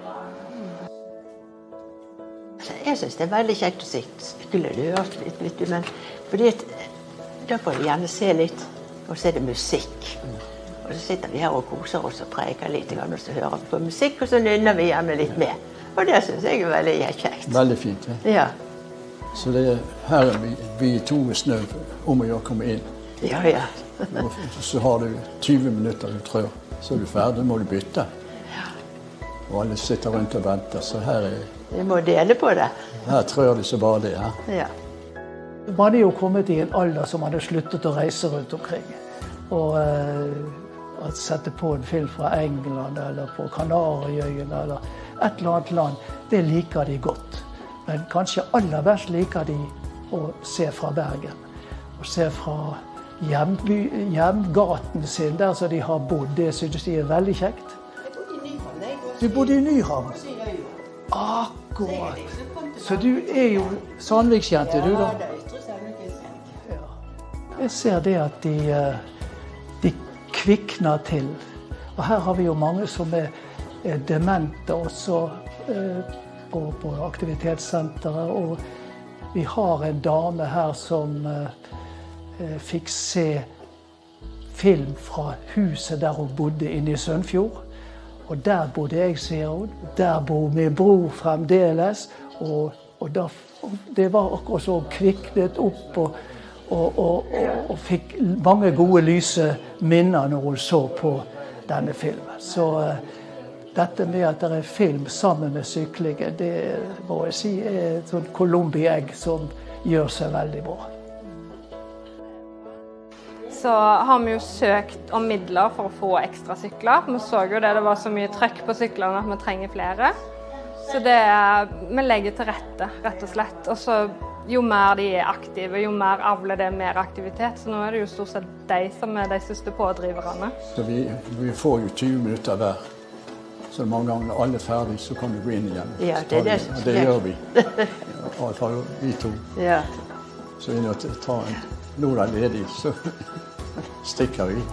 Jeg synes det er veldig kjekt å sykle løs litt, litt, men fordi da får vi gjerne se litt, og så er det musikk. Og så sitter vi her og koser oss og preker litt, og så hører vi på musikk, og så nynner vi gjerne litt med. Og det synes jeg er veldig kjekt. Veldig fint, ja. Ja. Så det er her er vi, vi to med snø om å gjøre komme inn. Ja, ja. Og så har du tjue minutter du trør, så er du ferdig, må du bytte. Ja. Og alle sitter rundt og venter, så her er... Vi må dele på det. Her trør de så bare det, ja. Ja. Man er jo kommet i en alder som man har sluttet å reise rundt omkring. Og eh, å sette på en film fra England, eller på Kanariøyene, eller et eller annet land, det liker de godt. Men kanskje aller best liker de å se fra Bergen. Å se fra hjemby, hjemgaten sin, der som de har bodd. Det synes de er veldig kjekt. Du bodde i Nyhavn? Akkurat. Så du er jo Sandviksjente, du da? Ja. Jeg ser det at de, de kvikner til. Og her har vi jo mange som er, er demente også på, på aktivitetssenteret. Og vi har en dame her som eh, fikk se film fra huset der hun bodde inne i Sønfjord. Og der bodde jeg, sier hun. Der bor min bror fremdeles. Og, og da, det var akkurat så kviknet opp og, og, og, og, og fikk mange gode lyse minner når hun så på denne filmen. Så uh, dette med at det er film sammen med syklingen, det må jeg si er et sånt colombi-egg som gjør seg veldig bra. Så har vi jo søkt om midler for å få ekstra sykler. Vi så jo det, det var så mye trøkk på syklene at vi trenger flere. Så det, vi legger til rette, rett og slett. Og så jo mer de er aktive, jo mer avler det mer aktivitet. Så nå er det jo stort sett de som er de største pådriverne. Så vi, vi får jo tjue minutter hver. Så mange ganger når alle er ferdige, så kan du gå inn igjen. Ja, det, det, og det gjør vi. I hvert fall vi to. Ja. Så vi nødt til å ta en når det er ledig, så stikker vi.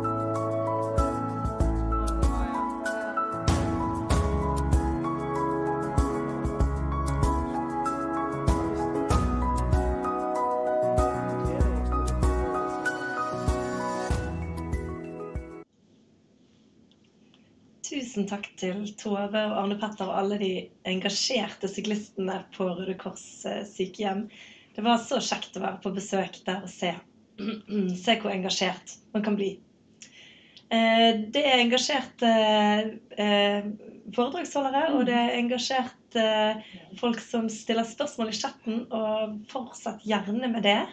Tusen takk til Tove og Arne Petter og alle de engasjerte syklistene på Røde Kors sykehjem. Det var så kjekt å være på besøk der og se, se hvor engasjert man kan bli. Det er engasjerte foredragsholdere, og det er engasjerte folk som stiller spørsmål i chatten, og fortsatt gjerne med det.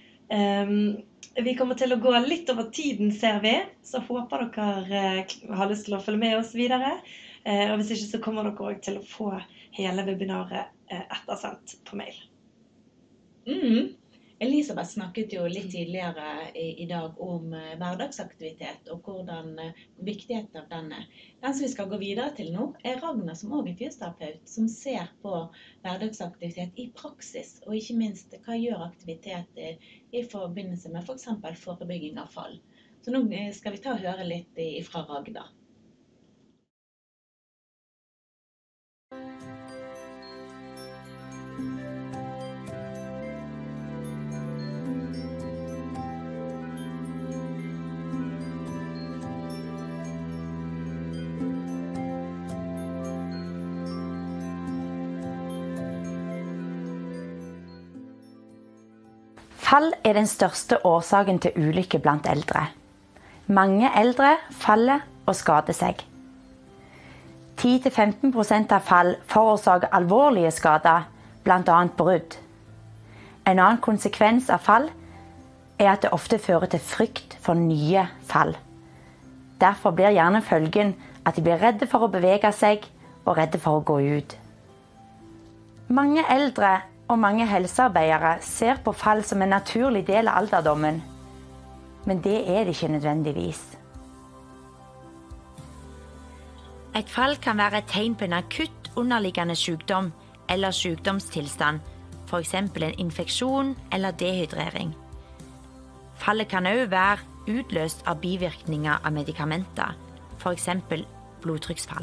Vi kommer til å gå litt over tiden, ser vi, så håper dere har lyst til å følge med oss videre. Og hvis ikke, så kommer dere også til å få hele webinaret ettersendt på mail. Mm. Elisabeth snakket jo litt tidligere i, i dag om uh, hverdagsaktivitet og hvordan uh, viktigheten av denne. Den som vi skal gå videre til nå er Ragnar, som også er fysioterapeut, som ser på hverdagsaktivitet i praksis, og ikke minst hva gjør aktivitet i, i forbindelse med for eksempel forebygging av fall. Så nå uh, skal vi ta og høre litt i, fra Ragnar. Fall er den største årsaken til ulykke blant eldre. Mange eldre faller og skader seg. ti til femten prosent av fall forårsaker alvorlige skader, blant annet brudd. En annen konsekvens av fall er at det ofte fører til frykt for nye fall. Derfor blir gjerne følgen at de blir redde for å bevege seg og redde for å gå ut. Mange eldre og mange helsearbeidere ser på fall som en naturlig del av alderdommen. Men det er det ikke nødvendigvis. Et fall kan være et tegn på en akutt underliggende sykdom eller sykdomstilstand, for eksempel en infeksjon eller dehydrering. Fallet kan også være utløst av bivirkninger av medikamenter, for eksempel blodtrykksfall.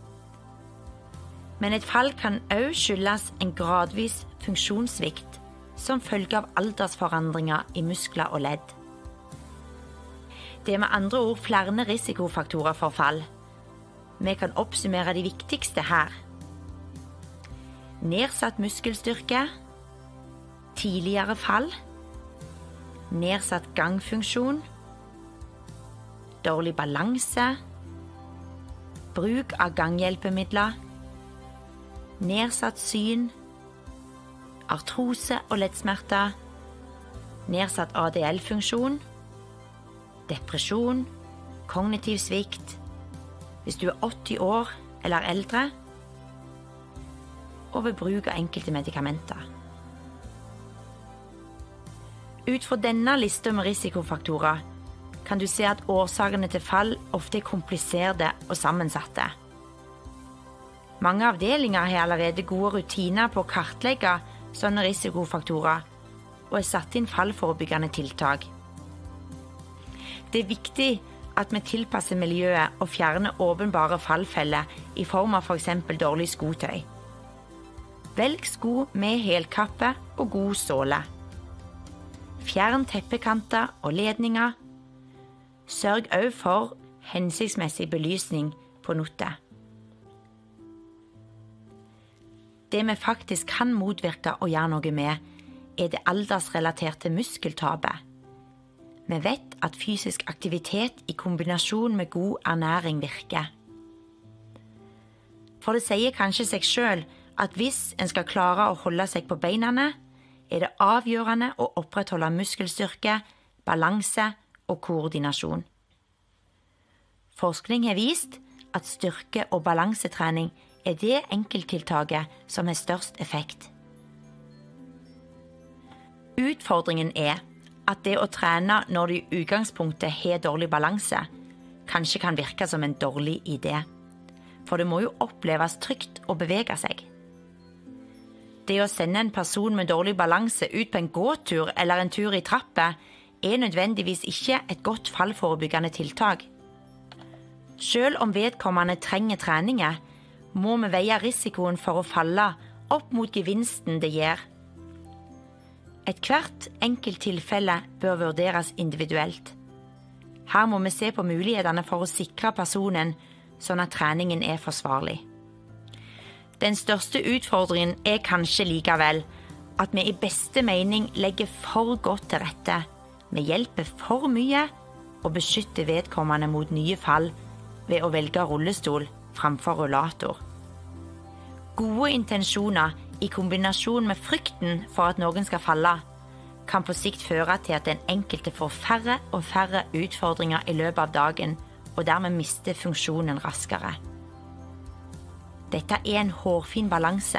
Men et fall kan også skyldes en gradvis funksjonssvikt som følge av aldersforandringer i muskler og ledd. Det er med andre ord flere risikofaktorer for fall. Vi kan oppsummere de viktigste her. Nedsatt muskelstyrke, tidligere fall, nedsatt gangfunksjon, dårlig balanse, bruk av ganghjelpemidler, nedsatt syn, artrose og leddsmerter, nedsatt A D L-funksjon, depresjon, kognitiv svikt, hvis du er åtti år eller eldre, og ved bruk av enkelte medikamenter. Ut fra denne listen med risikofaktorer kan du se at årsakene til fall ofte er kompliserte og sammensatte. Mange avdelinger har allerede gode rutiner på å kartlegge sånne risikofaktorer og har satt inn fallforebyggende tiltak. Det er viktig at vi tilpasser miljøet og fjerner åpenbare fallfeller i form av for eksempel dårlig skotøy. Velg sko med helkappe og god såle. Fjern teppekanter og ledninger. Sørg også for hensiktsmessig belysning på nottet. Det vi faktisk kan motvirke og gjøre noe med, er det aldersrelaterte muskeltabet. Vi vet at fysisk aktivitet i kombinasjon med god ernæring virker. For det sier kanskje seg selv at hvis en skal klare å holde seg på beinene, er det avgjørende å opprettholde muskelstyrke, balanse og koordinasjon. Forskning har vist at styrke- og balansetrening er det enkelttiltaket som har størst effekt. Utfordringen er at det å trene når du i utgangspunktet har dårlig balanse, kanskje kan virke som en dårlig idé, for det må jo oppleves trygt å bevege seg. Det å sende en person med dårlig balanse ut på en gåtur eller en tur i trappet er nødvendigvis ikke et godt fallforebyggende tiltak. Selv om vedkommende trenger treninger, må vi veie risikoen for å falle opp mot gevinsten det gir. Et hvert enkelt tilfelle bør vurderes individuelt. Her må vi se på mulighetene for å sikre personen, sånn at treningen er forsvarlig. Den største utfordringen er kanskje likevel at vi i beste mening legger for godt til rette. Vi hjelper for mye og beskytter vedkommende mot nye fall ved å velge rullestol framfor rollator. Gode intensjoner i kombinasjon med frykten for at noen skal falle, kan på sikt føre til at den enkelte får færre og færre utfordringer i løpet av dagen, og dermed mister funksjonen raskere. Dette er en hårfin balanse.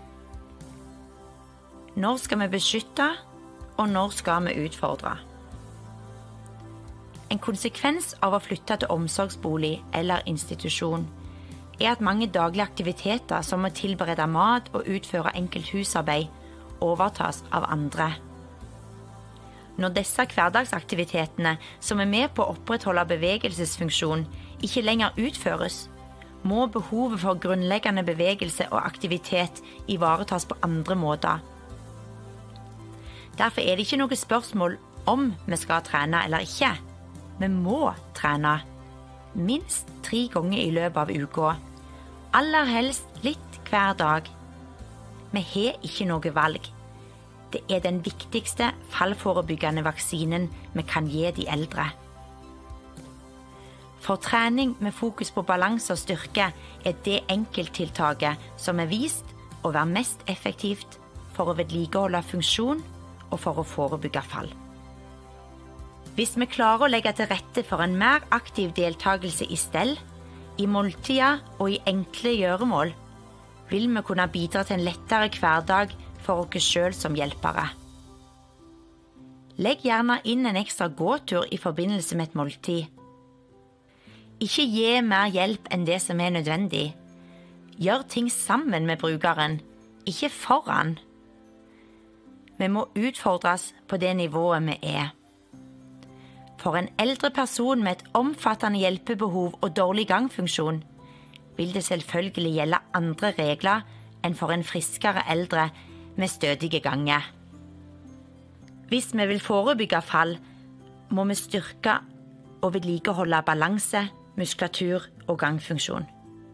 Når skal vi beskytte, og når skal vi utfordre? En konsekvens av å flytte til omsorgsbolig eller institusjon er at mange daglige aktiviteter som å tilberede mat og utføre enkelt husarbeid overtas av andre. Når disse hverdagsaktivitetene som er med på å opprettholde bevegelsesfunksjon ikke lenger utføres, må behovet for grunnleggende bevegelse og aktivitet ivaretas på andre måter. Derfor er det ikke noe spørsmål om vi skal trene eller ikke. Vi må trene minst tre ganger i løpet av uka, aller helst litt hver dag. Vi har ikke noe valg. Det er den viktigste fallforebyggende vaksinen vi kan gi de eldre. For trening med fokus på balanse og styrke er det enkelttiltaket som er vist å være mest effektivt for å vedlikeholde funksjon og for å forebygge fall. Hvis vi klarer å legge til rette for en mer aktiv deltakelse i stell, i måltider og i enkle gjøremål, vil vi kunne bidra til en lettere hverdag for oss selv som hjelpere. Legg gjerne inn en ekstra gåtur i forbindelse med et måltid. Ikke gi mer hjelp enn det som er nødvendig. Gjør ting sammen med brukeren, ikke foran. Vi må utfordres på det nivået vi er. For en eldre person med et omfattende hjelpebehov og dårlig gangfunksjon vil det selvfølgelig gjelde andre regler enn for en friskere eldre med stødige ganger. Hvis vi vil forebygge fall, må vi styrke og vedlikeholde balanse, muskulatur og gangfunksjon.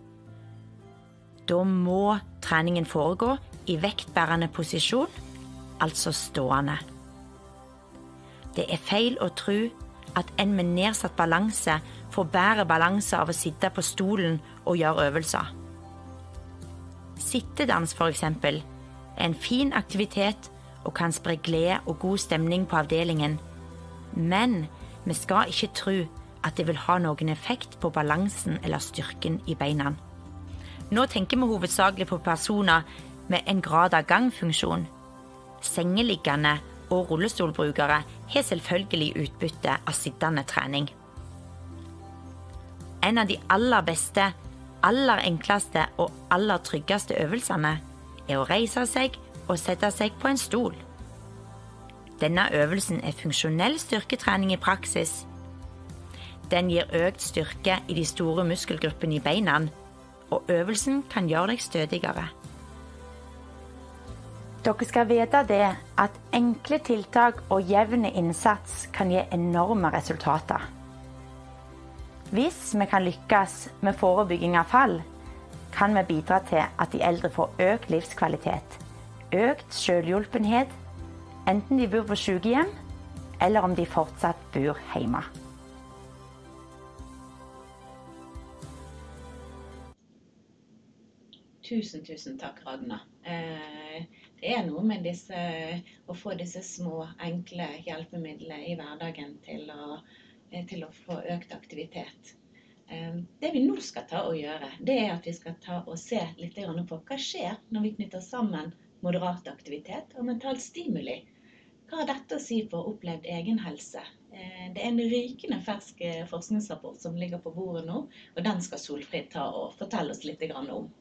Da må treningen foregå i vektbærende posisjon, altså stående. Det er feil å tro at en med nedsatt balanse får bedre balanse av å sitte på stolen og gjøre øvelser. Sittedans for eksempel er en fin aktivitet og kan spre glede og god stemning på avdelingen, men vi skal ikke tro at det vil ha noen effekt på balansen eller styrken i beina. Nå tenker vi hovedsakelig på personer med en grad av gangfunksjon. Sengeliggende og rullestolbrukere har selvfølgelig utbytte av sittende trening. En av de aller beste, aller enkleste og aller tryggeste øvelsene er å reise seg og sette seg på en stol. Denne øvelsen er funksjonell styrketrening i praksis. Den gir økt styrke i de store muskelgruppene i beina, og øvelsen kan gjøre deg stødigere. Dere skal vite det at enkle tiltak og jevne innsats kan gi enorme resultater. Hvis vi kan lykkes med forebygging av fall, kan vi bidra til at de eldre får økt livskvalitet, økt selvhjulpenhet, enten de bor på sykehjem, eller om de fortsatt bor hjemme. Tusen, tusen takk, Ragna. Eh, det er noe med disse, å få disse små, enkle hjelpemidler i hverdagen til å, til å få økt aktivitet. Eh, det vi nå skal ta og gjøre, det er at vi skal ta og se litt på hva skjer når vi knytter sammen moderat aktivitet og mental stimuli. Hva har dette å si for opplevd egen helse? Eh, det er en rykende fersk forskningsrapport som ligger på bordet nå, og den skal Solfrid ta og fortelle oss litt om.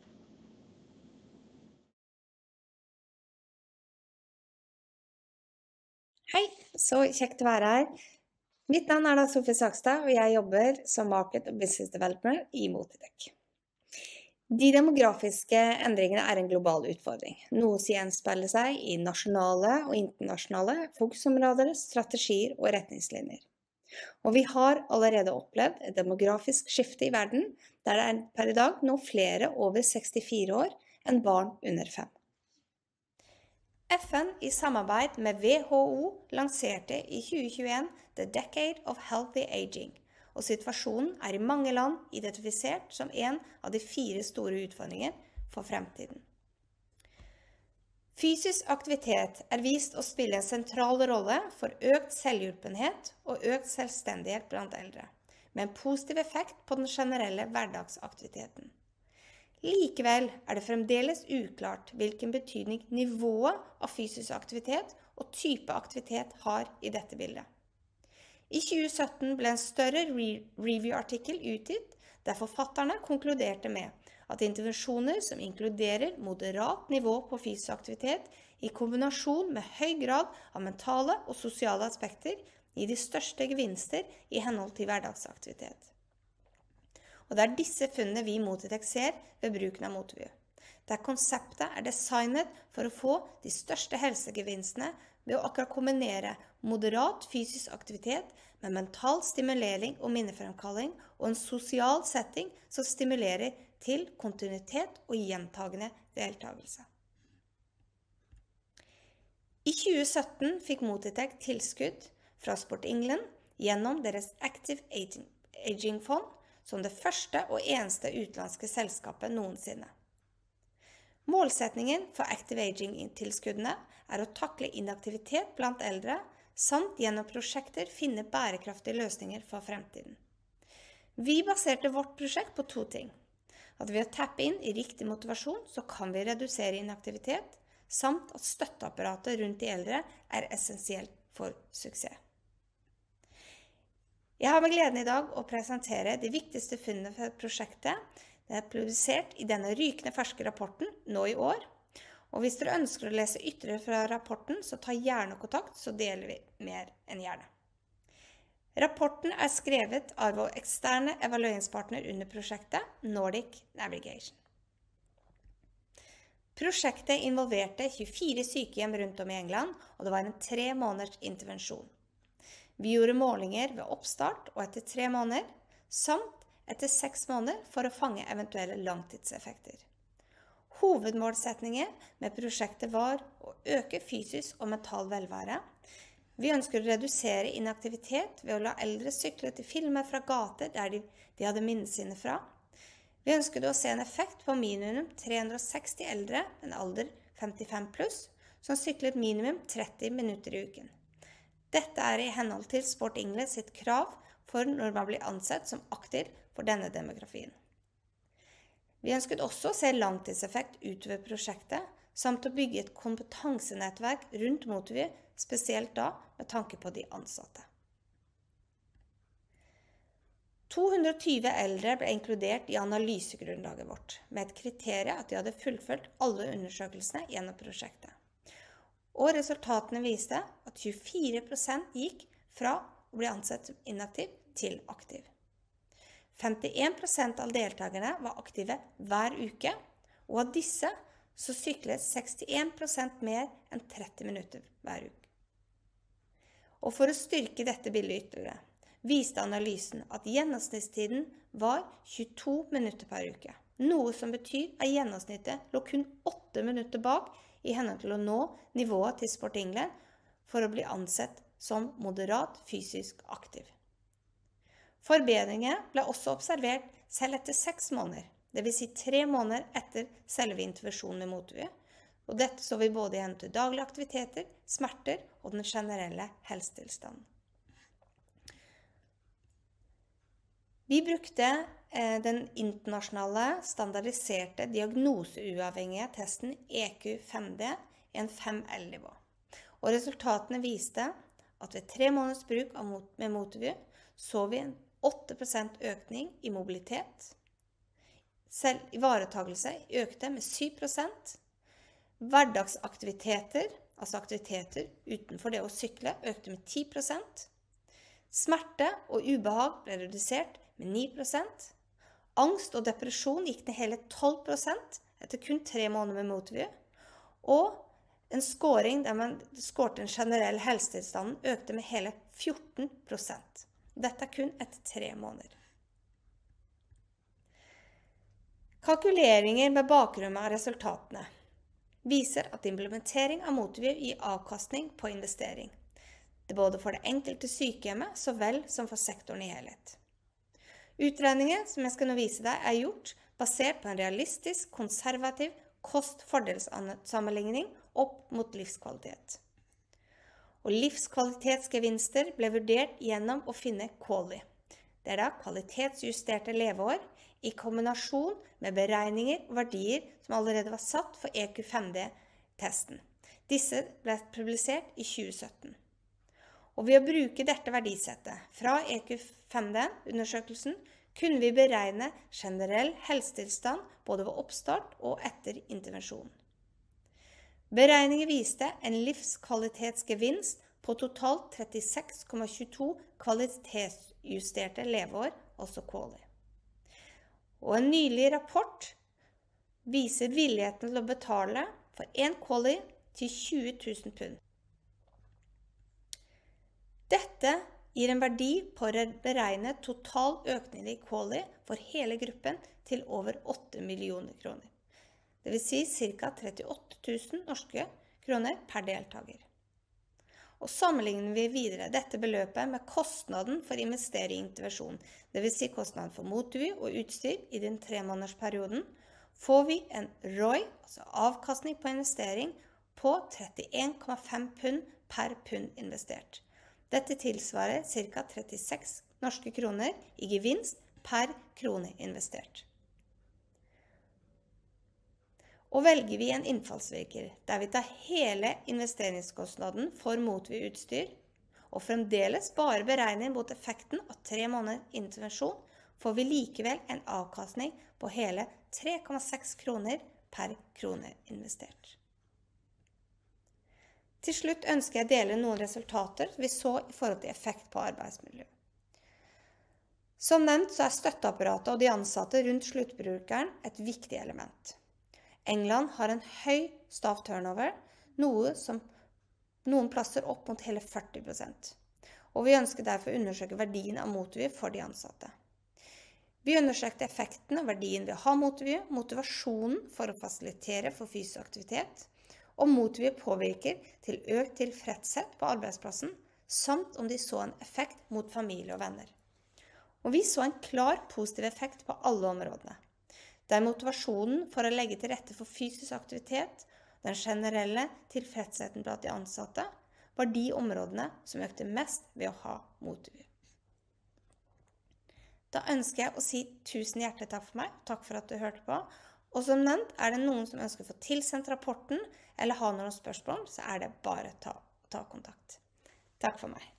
Hei, så kjekt å være her. Mitt navn er da Sofie Sakstad, og jeg jobber som Market og Business Developer i Motitech. De demografiske endringene er en global utfordring, noe som gjenspeiler seg i nasjonale og internasjonale fokusområder, strategier og retningslinjer. Og vi har allerede opplevd et demografisk skifte i verden, der det er per i dag nå flere over sekstifire år enn barn under fem. F N i samarbeid med W H O lanserte i tjue tjueen The Decade of Healthy Aging, og situasjonen er i mange land identifisert som en av de fire store utfordringer for fremtiden. Fysisk aktivitet er vist å spille en sentral rolle for økt selvhjulpenhet og økt selvstendighet blant eldre, med en positiv effekt på den generelle hverdagsaktiviteten. Likevel er det fremdeles uklart hvilken betydning nivået av fysisk aktivitet og type aktivitet har i dette bildet. I tjue sytten ble en større re- review-artikkel utgitt, der forfatterne konkluderte med at intervensjoner som inkluderer moderat nivå på fysisk aktivitet i kombinasjon med høy grad av mentale og sosiale aspekter gir de største gevinster i henhold til hverdagsaktivitet. Og det er disse funnene vi i Motitech ser ved bruken av Motiview, der konseptet er designet for å få de største helsegevinstene ved å akkurat kombinere moderat fysisk aktivitet med mental stimulering og minnefremkalling og en sosial setting som stimulerer til kontinuitet og gjentagende deltakelse. I tjue sytten fikk Motitech tilskudd fra Sport England gjennom deres Active Aging, Aging Fond, som det første og eneste utenlandske selskapet noensinne. Målsetningen for Active Aging-tilskuddene er å takle inaktivitet blant eldre, samt gjennom prosjekter finne bærekraftige løsninger for fremtiden. Vi baserte vårt prosjekt på to ting. At ved å tappe inn i riktig motivasjon så kan vi redusere inaktivitet, samt at støtteapparatet rundt de eldre er essensielt for suksess. Jeg har med gleden i dag å presentere de viktigste funnene for prosjektet. Det er publisert i denne rykende ferske rapporten nå i år. Og hvis dere ønsker å lese ytterligere fra rapporten, så ta gjerne kontakt, så deler vi mer enn gjerne. Rapporten er skrevet av vår eksterne evalueringspartner under prosjektet, Nordic Navigation. Prosjektet involverte tjuefire sykehjem rundt om i England, og det var en tre måneders intervensjon. Vi gjorde målinger ved oppstart og etter tre måneder, samt etter seks måneder for å fange eventuelle langtidseffekter. Hovedmålsetningen med prosjektet var å øke fysisk og mental velvære. Vi ønsker å redusere inaktivitet ved å la eldre sykle til filmer fra gater der de, de hadde minnesinne fra. Vi ønsket å se en effekt på minimum tre hundre og seksti eldre, en alder femtifem pluss, som syklet minimum tretti minutter i uken. Dette er i henhold til Sport England sitt krav for når man blir ansett som aktiv for denne demografien. Vi ønsket også å se langtidseffekt utover prosjektet, samt å bygge et kompetansenettverk rundt Motivy, spesielt da med tanke på de ansatte. to hundre og tyve eldre ble inkludert i analysegrunnlaget vårt, med et kriterium at de hadde fullført alle undersøkelsene gjennom prosjektet. Og resultatene viste at tjuefire prosent gikk fra å bli ansett som inaktiv til aktiv. femtien prosent av deltakerne var aktive hver uke, og av disse så syklet sekstien prosent mer enn tretti minutter hver uke. Og for å styrke dette bildet ytterligere, viste analysen at gjennomsnittstiden var tjueto minutter per uke, noe som betyr at gjennomsnittet lå kun åtte minutter bak i henhold til å nå nivået til Sport England for å bli ansett som moderat fysisk aktiv. Forbedringer ble også observert selv etter seks måneder, det vil si tre måneder etter selve intervensjonen med Motivy, og dette så vi både gjennom til daglige aktiviteter, smerter og den generelle helsetilstanden. Vi brukte eh, den internasjonale standardiserte diagnoseuavhengige testen E Q fem D i en fem L nivå. Og resultatene viste at ved tre måneders bruk av mot med Motivy så vi en åtte prosent økning i mobilitet. Selv ivaretagelse økte med syv prosent. Hverdagsaktiviteter, altså aktiviteter utenfor det å sykle, økte med ti prosent. Smerte og ubehag ble redusert med ni prosent. Angst og depresjon gikk ned hele tolv prosent etter kun tre måneder med Motivy. Og en scoring der man skårte en generell helsetilstand økte med hele fjorten prosent. Dette er kun etter tre måneder. Kalkuleringer med bakgrunn av resultatene viser at implementering av Motivy gir avkastning på investering. Det er både for det enkelte sykehjemmet så vel som for sektoren i helhet. Utregningen som jeg skal nå vise deg er gjort basert på en realistisk, konservativ kost-fordelssammenligning opp mot livskvalitet. Og livskvalitetsgevinster ble vurdert gjennom å finne QALY. Det er da kvalitetsjusterte leveår i kombinasjon med beregninger og verdier som allerede var satt for E Q fem D-testen. Disse ble publisert i tjue sytten. Og ved å bruke dette verdisettet fra E Q fem D-undersøkelsen kunne vi beregne generell helsetilstand både ved oppstart og etter intervensjon. Beregninger viste en livskvalitetsgevinst på totalt trettiseks komma tjueto kvalitetsjusterte leveår, altså QALY. Og en nylig rapport viser villigheten til å betale for en QALY til tjue tusen pund. Dette gir en verdi på å beregne total økning i QALY for hele gruppen til over åtte millioner kroner. Det vil si ca. trettiåtte tusen norske kroner per deltaker. Og sammenligner vi videre dette beløpet med kostnaden for investering i intervensjon, det vil si kostnaden for Motivy og utstyr i den tre månedersperioden, får vi en R O I, altså avkastning på investering, på trettien komma fem pund per pund investert. Dette tilsvarer ca. trettiseks norske kroner i gevinst per krone investert. Og velger vi en innfallsvinkel der vi tar hele investeringskostnaden for Motivy-utstyr, og fremdeles bare beregner mot effekten av tre måneder intervensjon, får vi likevel en avkastning på hele tre komma seks kroner per krone investert. Til slutt ønsker jeg å dele noen resultater vi så i forhold til effekt på arbeidsmiljø. Som nevnt så er støtteapparatet og de ansatte rundt sluttbrukeren et viktig element. England har en høy staff turnover, noe som noen plasser opp mot hele førti prosent. og vi ønsker derfor å undersøke verdien av motorview for de ansatte. Vi undersøkte effekten og verdien ved å ha motorview, motivasjonen for å fasilitere for fysisk aktivitet, om motorview påvirker til økt tilfredshet på arbeidsplassen, samt om de så en effekt mot familie og venner. Og vi så en klar positiv effekt på alle områdene, der motivasjonen for å legge til rette for fysisk aktivitet, den generelle tilfredsheten blant de ansatte, var de områdene som økte mest ved å ha motorview. Da ønsker jeg å si tusen hjertelig takk for meg, takk for at du hørte på. Og som nevnt, er det noen som ønsker å få tilsendt rapporten, eller ha noen spørsmål, så er det bare å ta, ta kontakt. Takk for meg.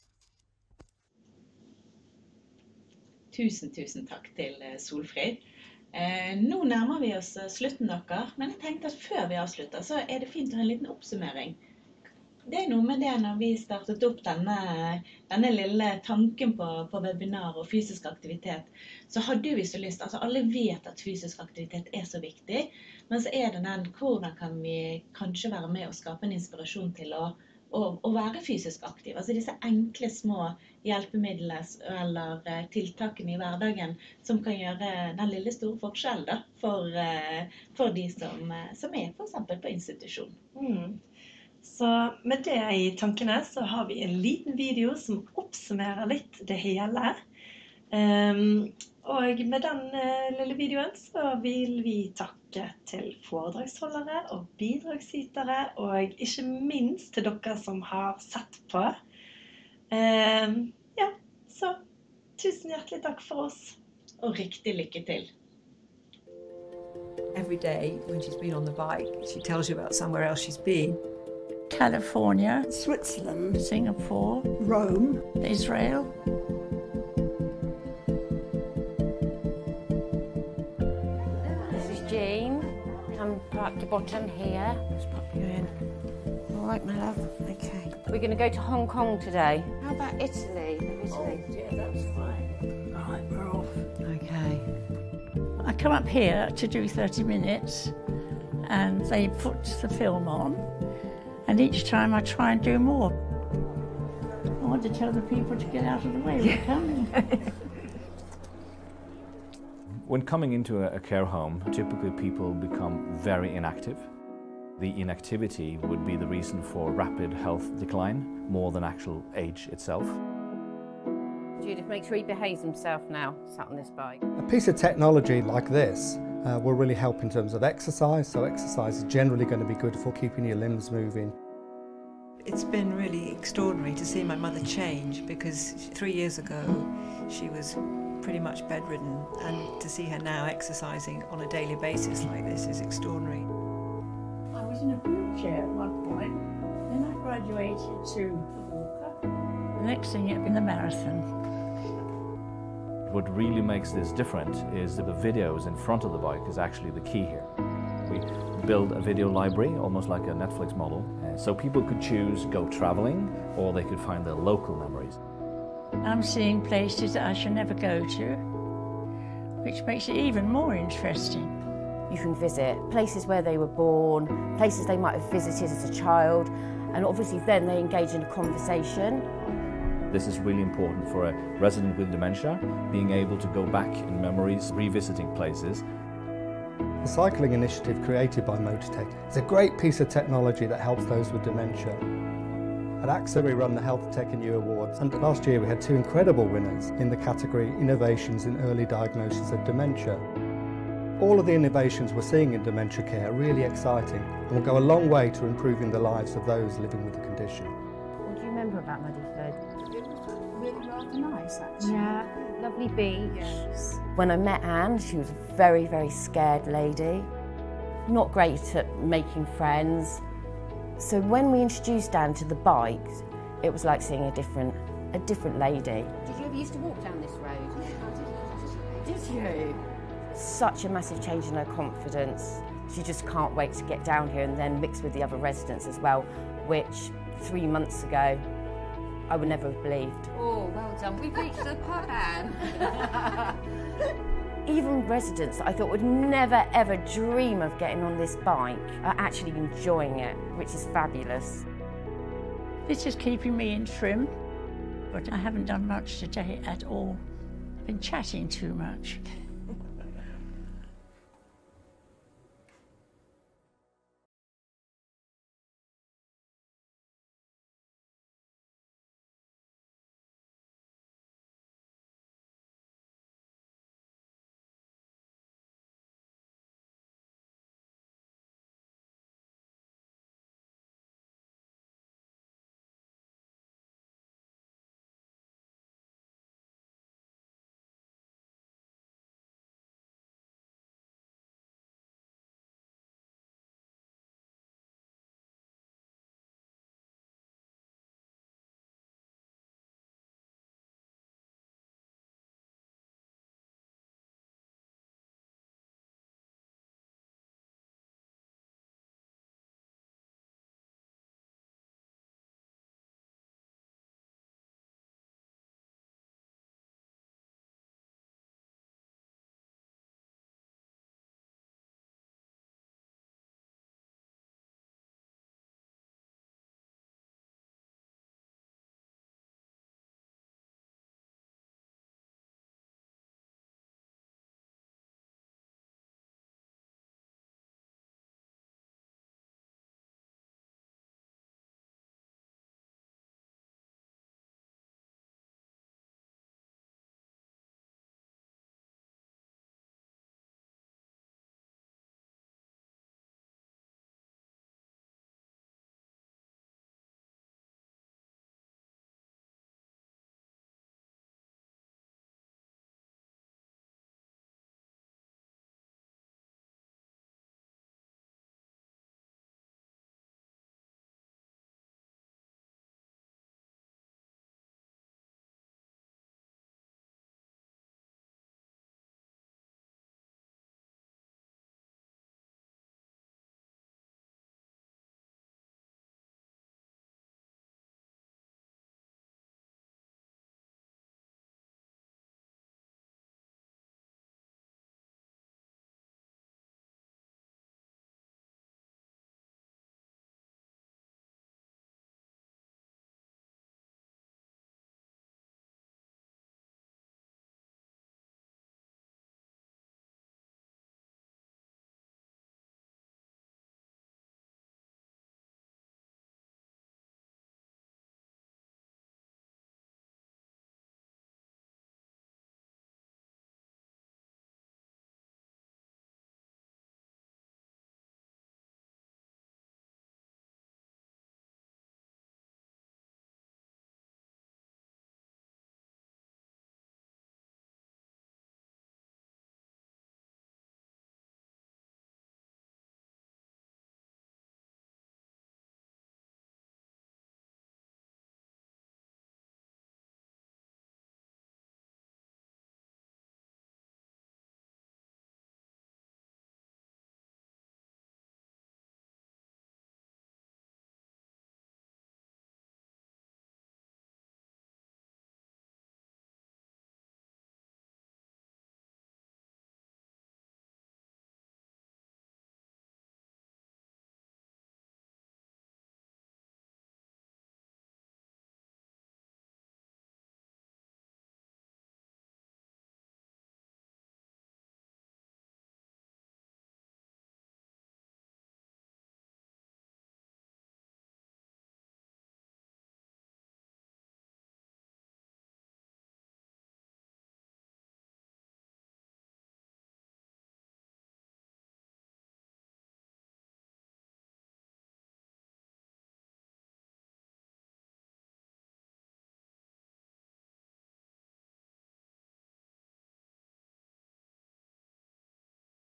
Tusen, tusen takk til Solfrid. Eh, nå nærmer vi oss slutten dere, men jeg tenkte at før vi avslutter, så er det fint å ha en liten oppsummering. Det er noe med det når vi startet opp denne, denne lille tanken på, på webinar og fysisk aktivitet, så hadde vi så lyst, altså alle vet at fysisk aktivitet er så viktig, men så er det den, hvordan kan vi kanskje være med og skape en inspirasjon til å, å, å være fysisk aktiv? Altså disse enkle små hjelpemidlene eller tiltakene i hverdagen som kan gjøre den lille store forskjellen da, for, for de som, som er for eksempel på institusjon. Mm. Så med det i tankene så har vi en liten video som oppsummerer litt det hele. Um, og med den uh, lille videoen så vil vi takke til foredragsholdere og bidragsytere, og ikke minst til dere som har sett på. Um, ja, så tusen hjertelig takk for oss. Og riktig lykke til. Every day when she's been on the bike, she tells you about somewhere else she's been. California, Switzerland, Singapore, Rome, Israel. This is Jean. Come park your bottom here. Let's pop you in. All right, my love. Okay. We're going to go to Hong Kong today. How about Italy? Italy. Oh, yeah, that's fine. All right, we're off. Okay. I come up here to do thirty minutes, and they put the film on. And each time I try and do more. I want to tell the people to get out of the way. We're coming. When coming into a care home, typically people become very inactive. The inactivity would be the reason for rapid health decline, more than actual age itself. Judith, make sure he behaves himself now, sat on this bike. A piece of technology like this Uh, will really help in terms of exercise, so exercise is generally going to be good for keeping your limbs moving. It's been really extraordinary to see my mother change, because three years ago she was pretty much bedridden, and to see her now exercising on a daily basis like this is extraordinary. I was in a wheelchair at one point, then I graduated to the walker. The next thing it'd been the marathon. What really makes this different is that the videos in front of the bike is actually the key here. We build a video library, almost like a Netflix model, so people could choose go traveling, or they could find their local memories. I'm seeing places that I should never go to, which makes it even more interesting. You can visit places where they were born, places they might have visited as a child, and obviously then they engage in a conversation. This is really important for a resident with dementia, being able to go back in memories, revisiting places. The cycling initiative created by Motortech is a great piece of technology that helps those with dementia. At AXA we run the Health Tech and You Awards, and last year we had two incredible winners in the category Innovations in Early Diagnosis of Dementia. All of the innovations we're seeing in dementia care are really exciting and will go a long way to improving the lives of those living with the condition. What do you remember about Muddyford? Really rather nice, actually. Yeah, lovely beach. Yes. When I met Anne, she was a very, very scared lady. Not great at making friends. So when we introduced Anne to the bike, it was like seeing a different, a different lady. Did you ever used to walk down this road? Yeah, did you? Such a massive change in her confidence. She just can't wait to get down here and then mix with the other residents as well, which three months ago, I would never have believed. Oh, well done. We've reached the pub, Anne. Even residents that I thought would never ever dream of getting on this bike are actually enjoying it, which is fabulous. This is keeping me in trim. But I haven't done much today at all. I've been chatting too much.